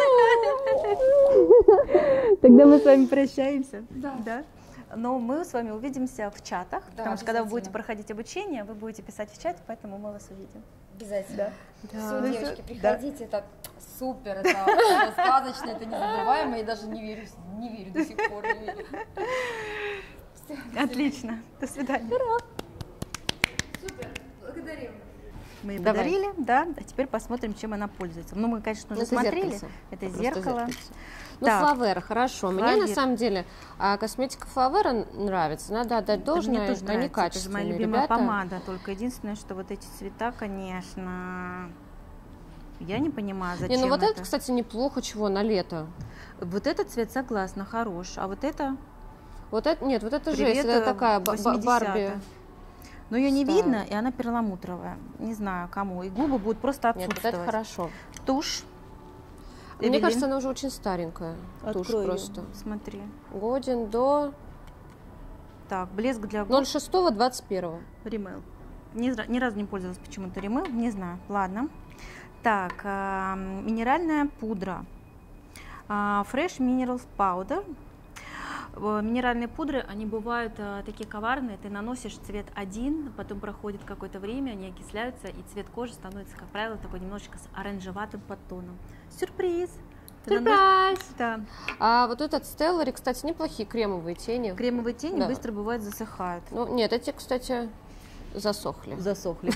Тогда мы с вами прощаемся. Да. Но мы с вами увидимся в чатах, Да, потому что когда вы будете обязательно. проходить обучение, вы будете писать в чате, поэтому мы вас увидим. Обязательно. Да. Все, Ну, девочки, всё, приходите, это супер, это сказочно, это незабываемо, я даже не верю до сих пор, не верю. Отлично. До свидания. Супер, благодарим. Мы ее Давай. подарили, да, а теперь посмотрим, чем она пользуется. Ну, мы, конечно, уже Это смотрели. зеркальце. Это Просто зеркало. зеркальце. Ну, Так. Флавера, хорошо. Мне на Флавер. самом деле косметика Флавера нравится. Надо отдать Мне должное, тоже они нравится. Это же качественные. моя любимая ребята. помада. Только единственное, что вот эти цвета, конечно, я не понимаю, зачем Не, ну вот это. это, кстати, неплохо, чего, на лето. Вот этот цвет, согласна, хорош. А вот это... Вот это, нет, вот это Привет, жесть, это такая 80-е. Барби. Но ее не Стайл. видно, и она перламутровая. Не знаю, кому. И губы будут просто Нет, вот отсутствовать. это хорошо. Тушь. Мне Эвелин. кажется, она уже очень старенькая. Тушь Открой её, просто. Смотри. Годен до Так, блеск для губ. 06-21. Rimmel. Ни разу не пользовалась почему-то Rimmel, не знаю. Ладно. Так, минеральная пудра. Fresh Minerals Powder. Минеральные пудры, они бывают такие коварные. Ты наносишь цвет один, потом проходит какое-то время, они окисляются, и цвет кожи становится, как правило, такой немножечко с оранжеватым подтоном. Сюрприз! Ты Сюрприз! Да. А вот этот Stellary, кстати, неплохие кремовые тени. Кремовые тени Да. быстро бывают засыхают. Ну, нет, эти, кстати, засохли. Засохли.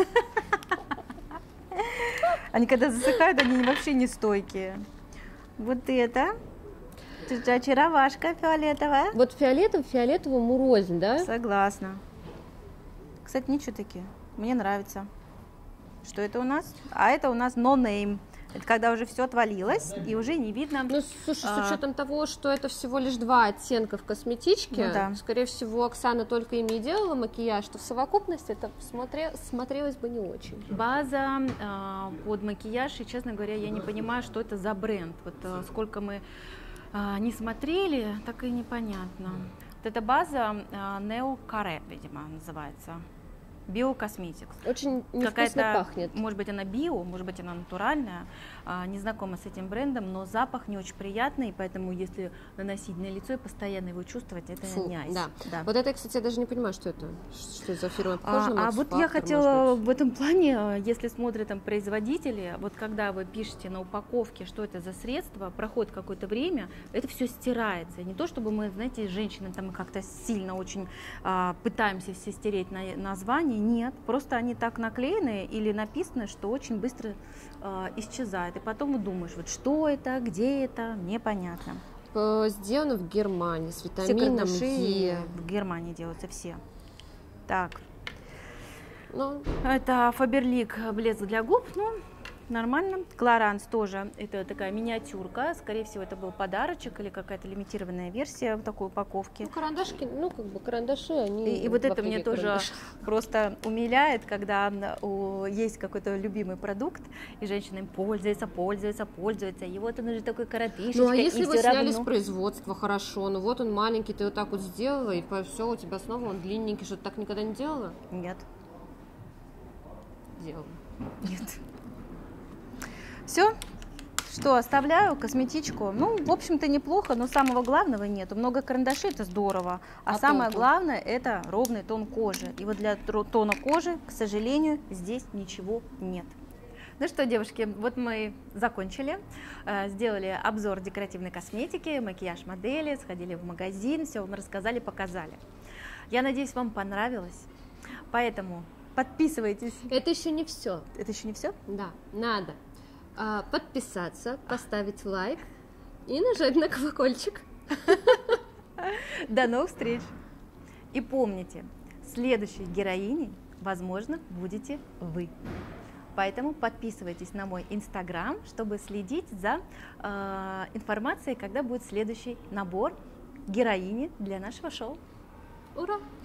Они когда засыхают, они вообще не стойкие. Вот это. Тут же очаровашка фиолетовая. Вот фиолетовому рознь, да? Согласна. Кстати, ничего такие. Мне нравится. Что это у нас? А это у нас no name. Это когда уже все отвалилось и уже не видно. Ну, слушай, с учетом того, что это всего лишь 2 оттенка в косметичке, Ну да. скорее всего, Оксана только ими и делала макияж, что в совокупности это смотрелось бы не очень. База под макияж, и, честно говоря, я не понимаю, что это за бренд. Вот сколько мы не смотрели, так и непонятно. Вот эта база Neo Care, видимо, называется. Биокосметикс. Очень невкусно Какая-то, пахнет. может быть, она био, может быть, она натуральная. Не знакома с этим брендом, но запах не очень приятный, поэтому если наносить на лицо и постоянно его чувствовать, это Фу, не айс. да. Да. Вот это, кстати, я даже не понимаю, что это. Что это за фирма? Похоже на А Max вот Factor, я хотела может быть. в этом плане, если смотрят там производители, вот когда вы пишете на упаковке, что это за средство, проходит какое-то время, это все стирается. И не то, чтобы мы, знаете, женщины там как-то сильно очень пытаемся все стереть название, нет, просто они так наклеены или написаны, что очень быстро исчезает. И потом думаешь, вот что это, где это, непонятно. Сделано в Германии с Все витамином карандаши Е. в Германии делаются все. Так. Ну, Это Faberlic блеск для губ, ну, нормально. Кларанс тоже, это такая миниатюрка, скорее всего, это был подарочек или какая-то лимитированная версия в такой упаковке. карандашки, ну, как бы карандаши, они... И вот это вообще мне тоже карандаши. просто умиляет, когда есть какой-то любимый продукт, и женщина им пользуется, и вот он уже такой коротышечка, Ну, а если и вы всё сняли равно... с производства, хорошо, ну вот он маленький, ты вот так вот сделала, и все, у тебя снова он длинненький, что ты так никогда не делала? Нет. Делала. Нет. Все, что оставляю косметичку. Ну, в общем-то, неплохо, но самого главного нету. Много карандашей, это здорово. А самое толку? главное, это ровный тон кожи. И вот для тона кожи, к сожалению, здесь ничего нет. Ну что, девушки, вот мы закончили, сделали обзор декоративной косметики, макияж модели, сходили в магазин, все вам рассказали, показали. Я надеюсь, вам понравилось, поэтому подписывайтесь. Это еще не все. Это еще не все? Да, надо подписаться, поставить лайк и нажать на колокольчик. До новых встреч! И помните, следующей героиней, возможно, будете вы. Поэтому подписывайтесь на мой инстаграм, чтобы следить за информацией, когда будет следующий набор героини для нашего шоу. Ура!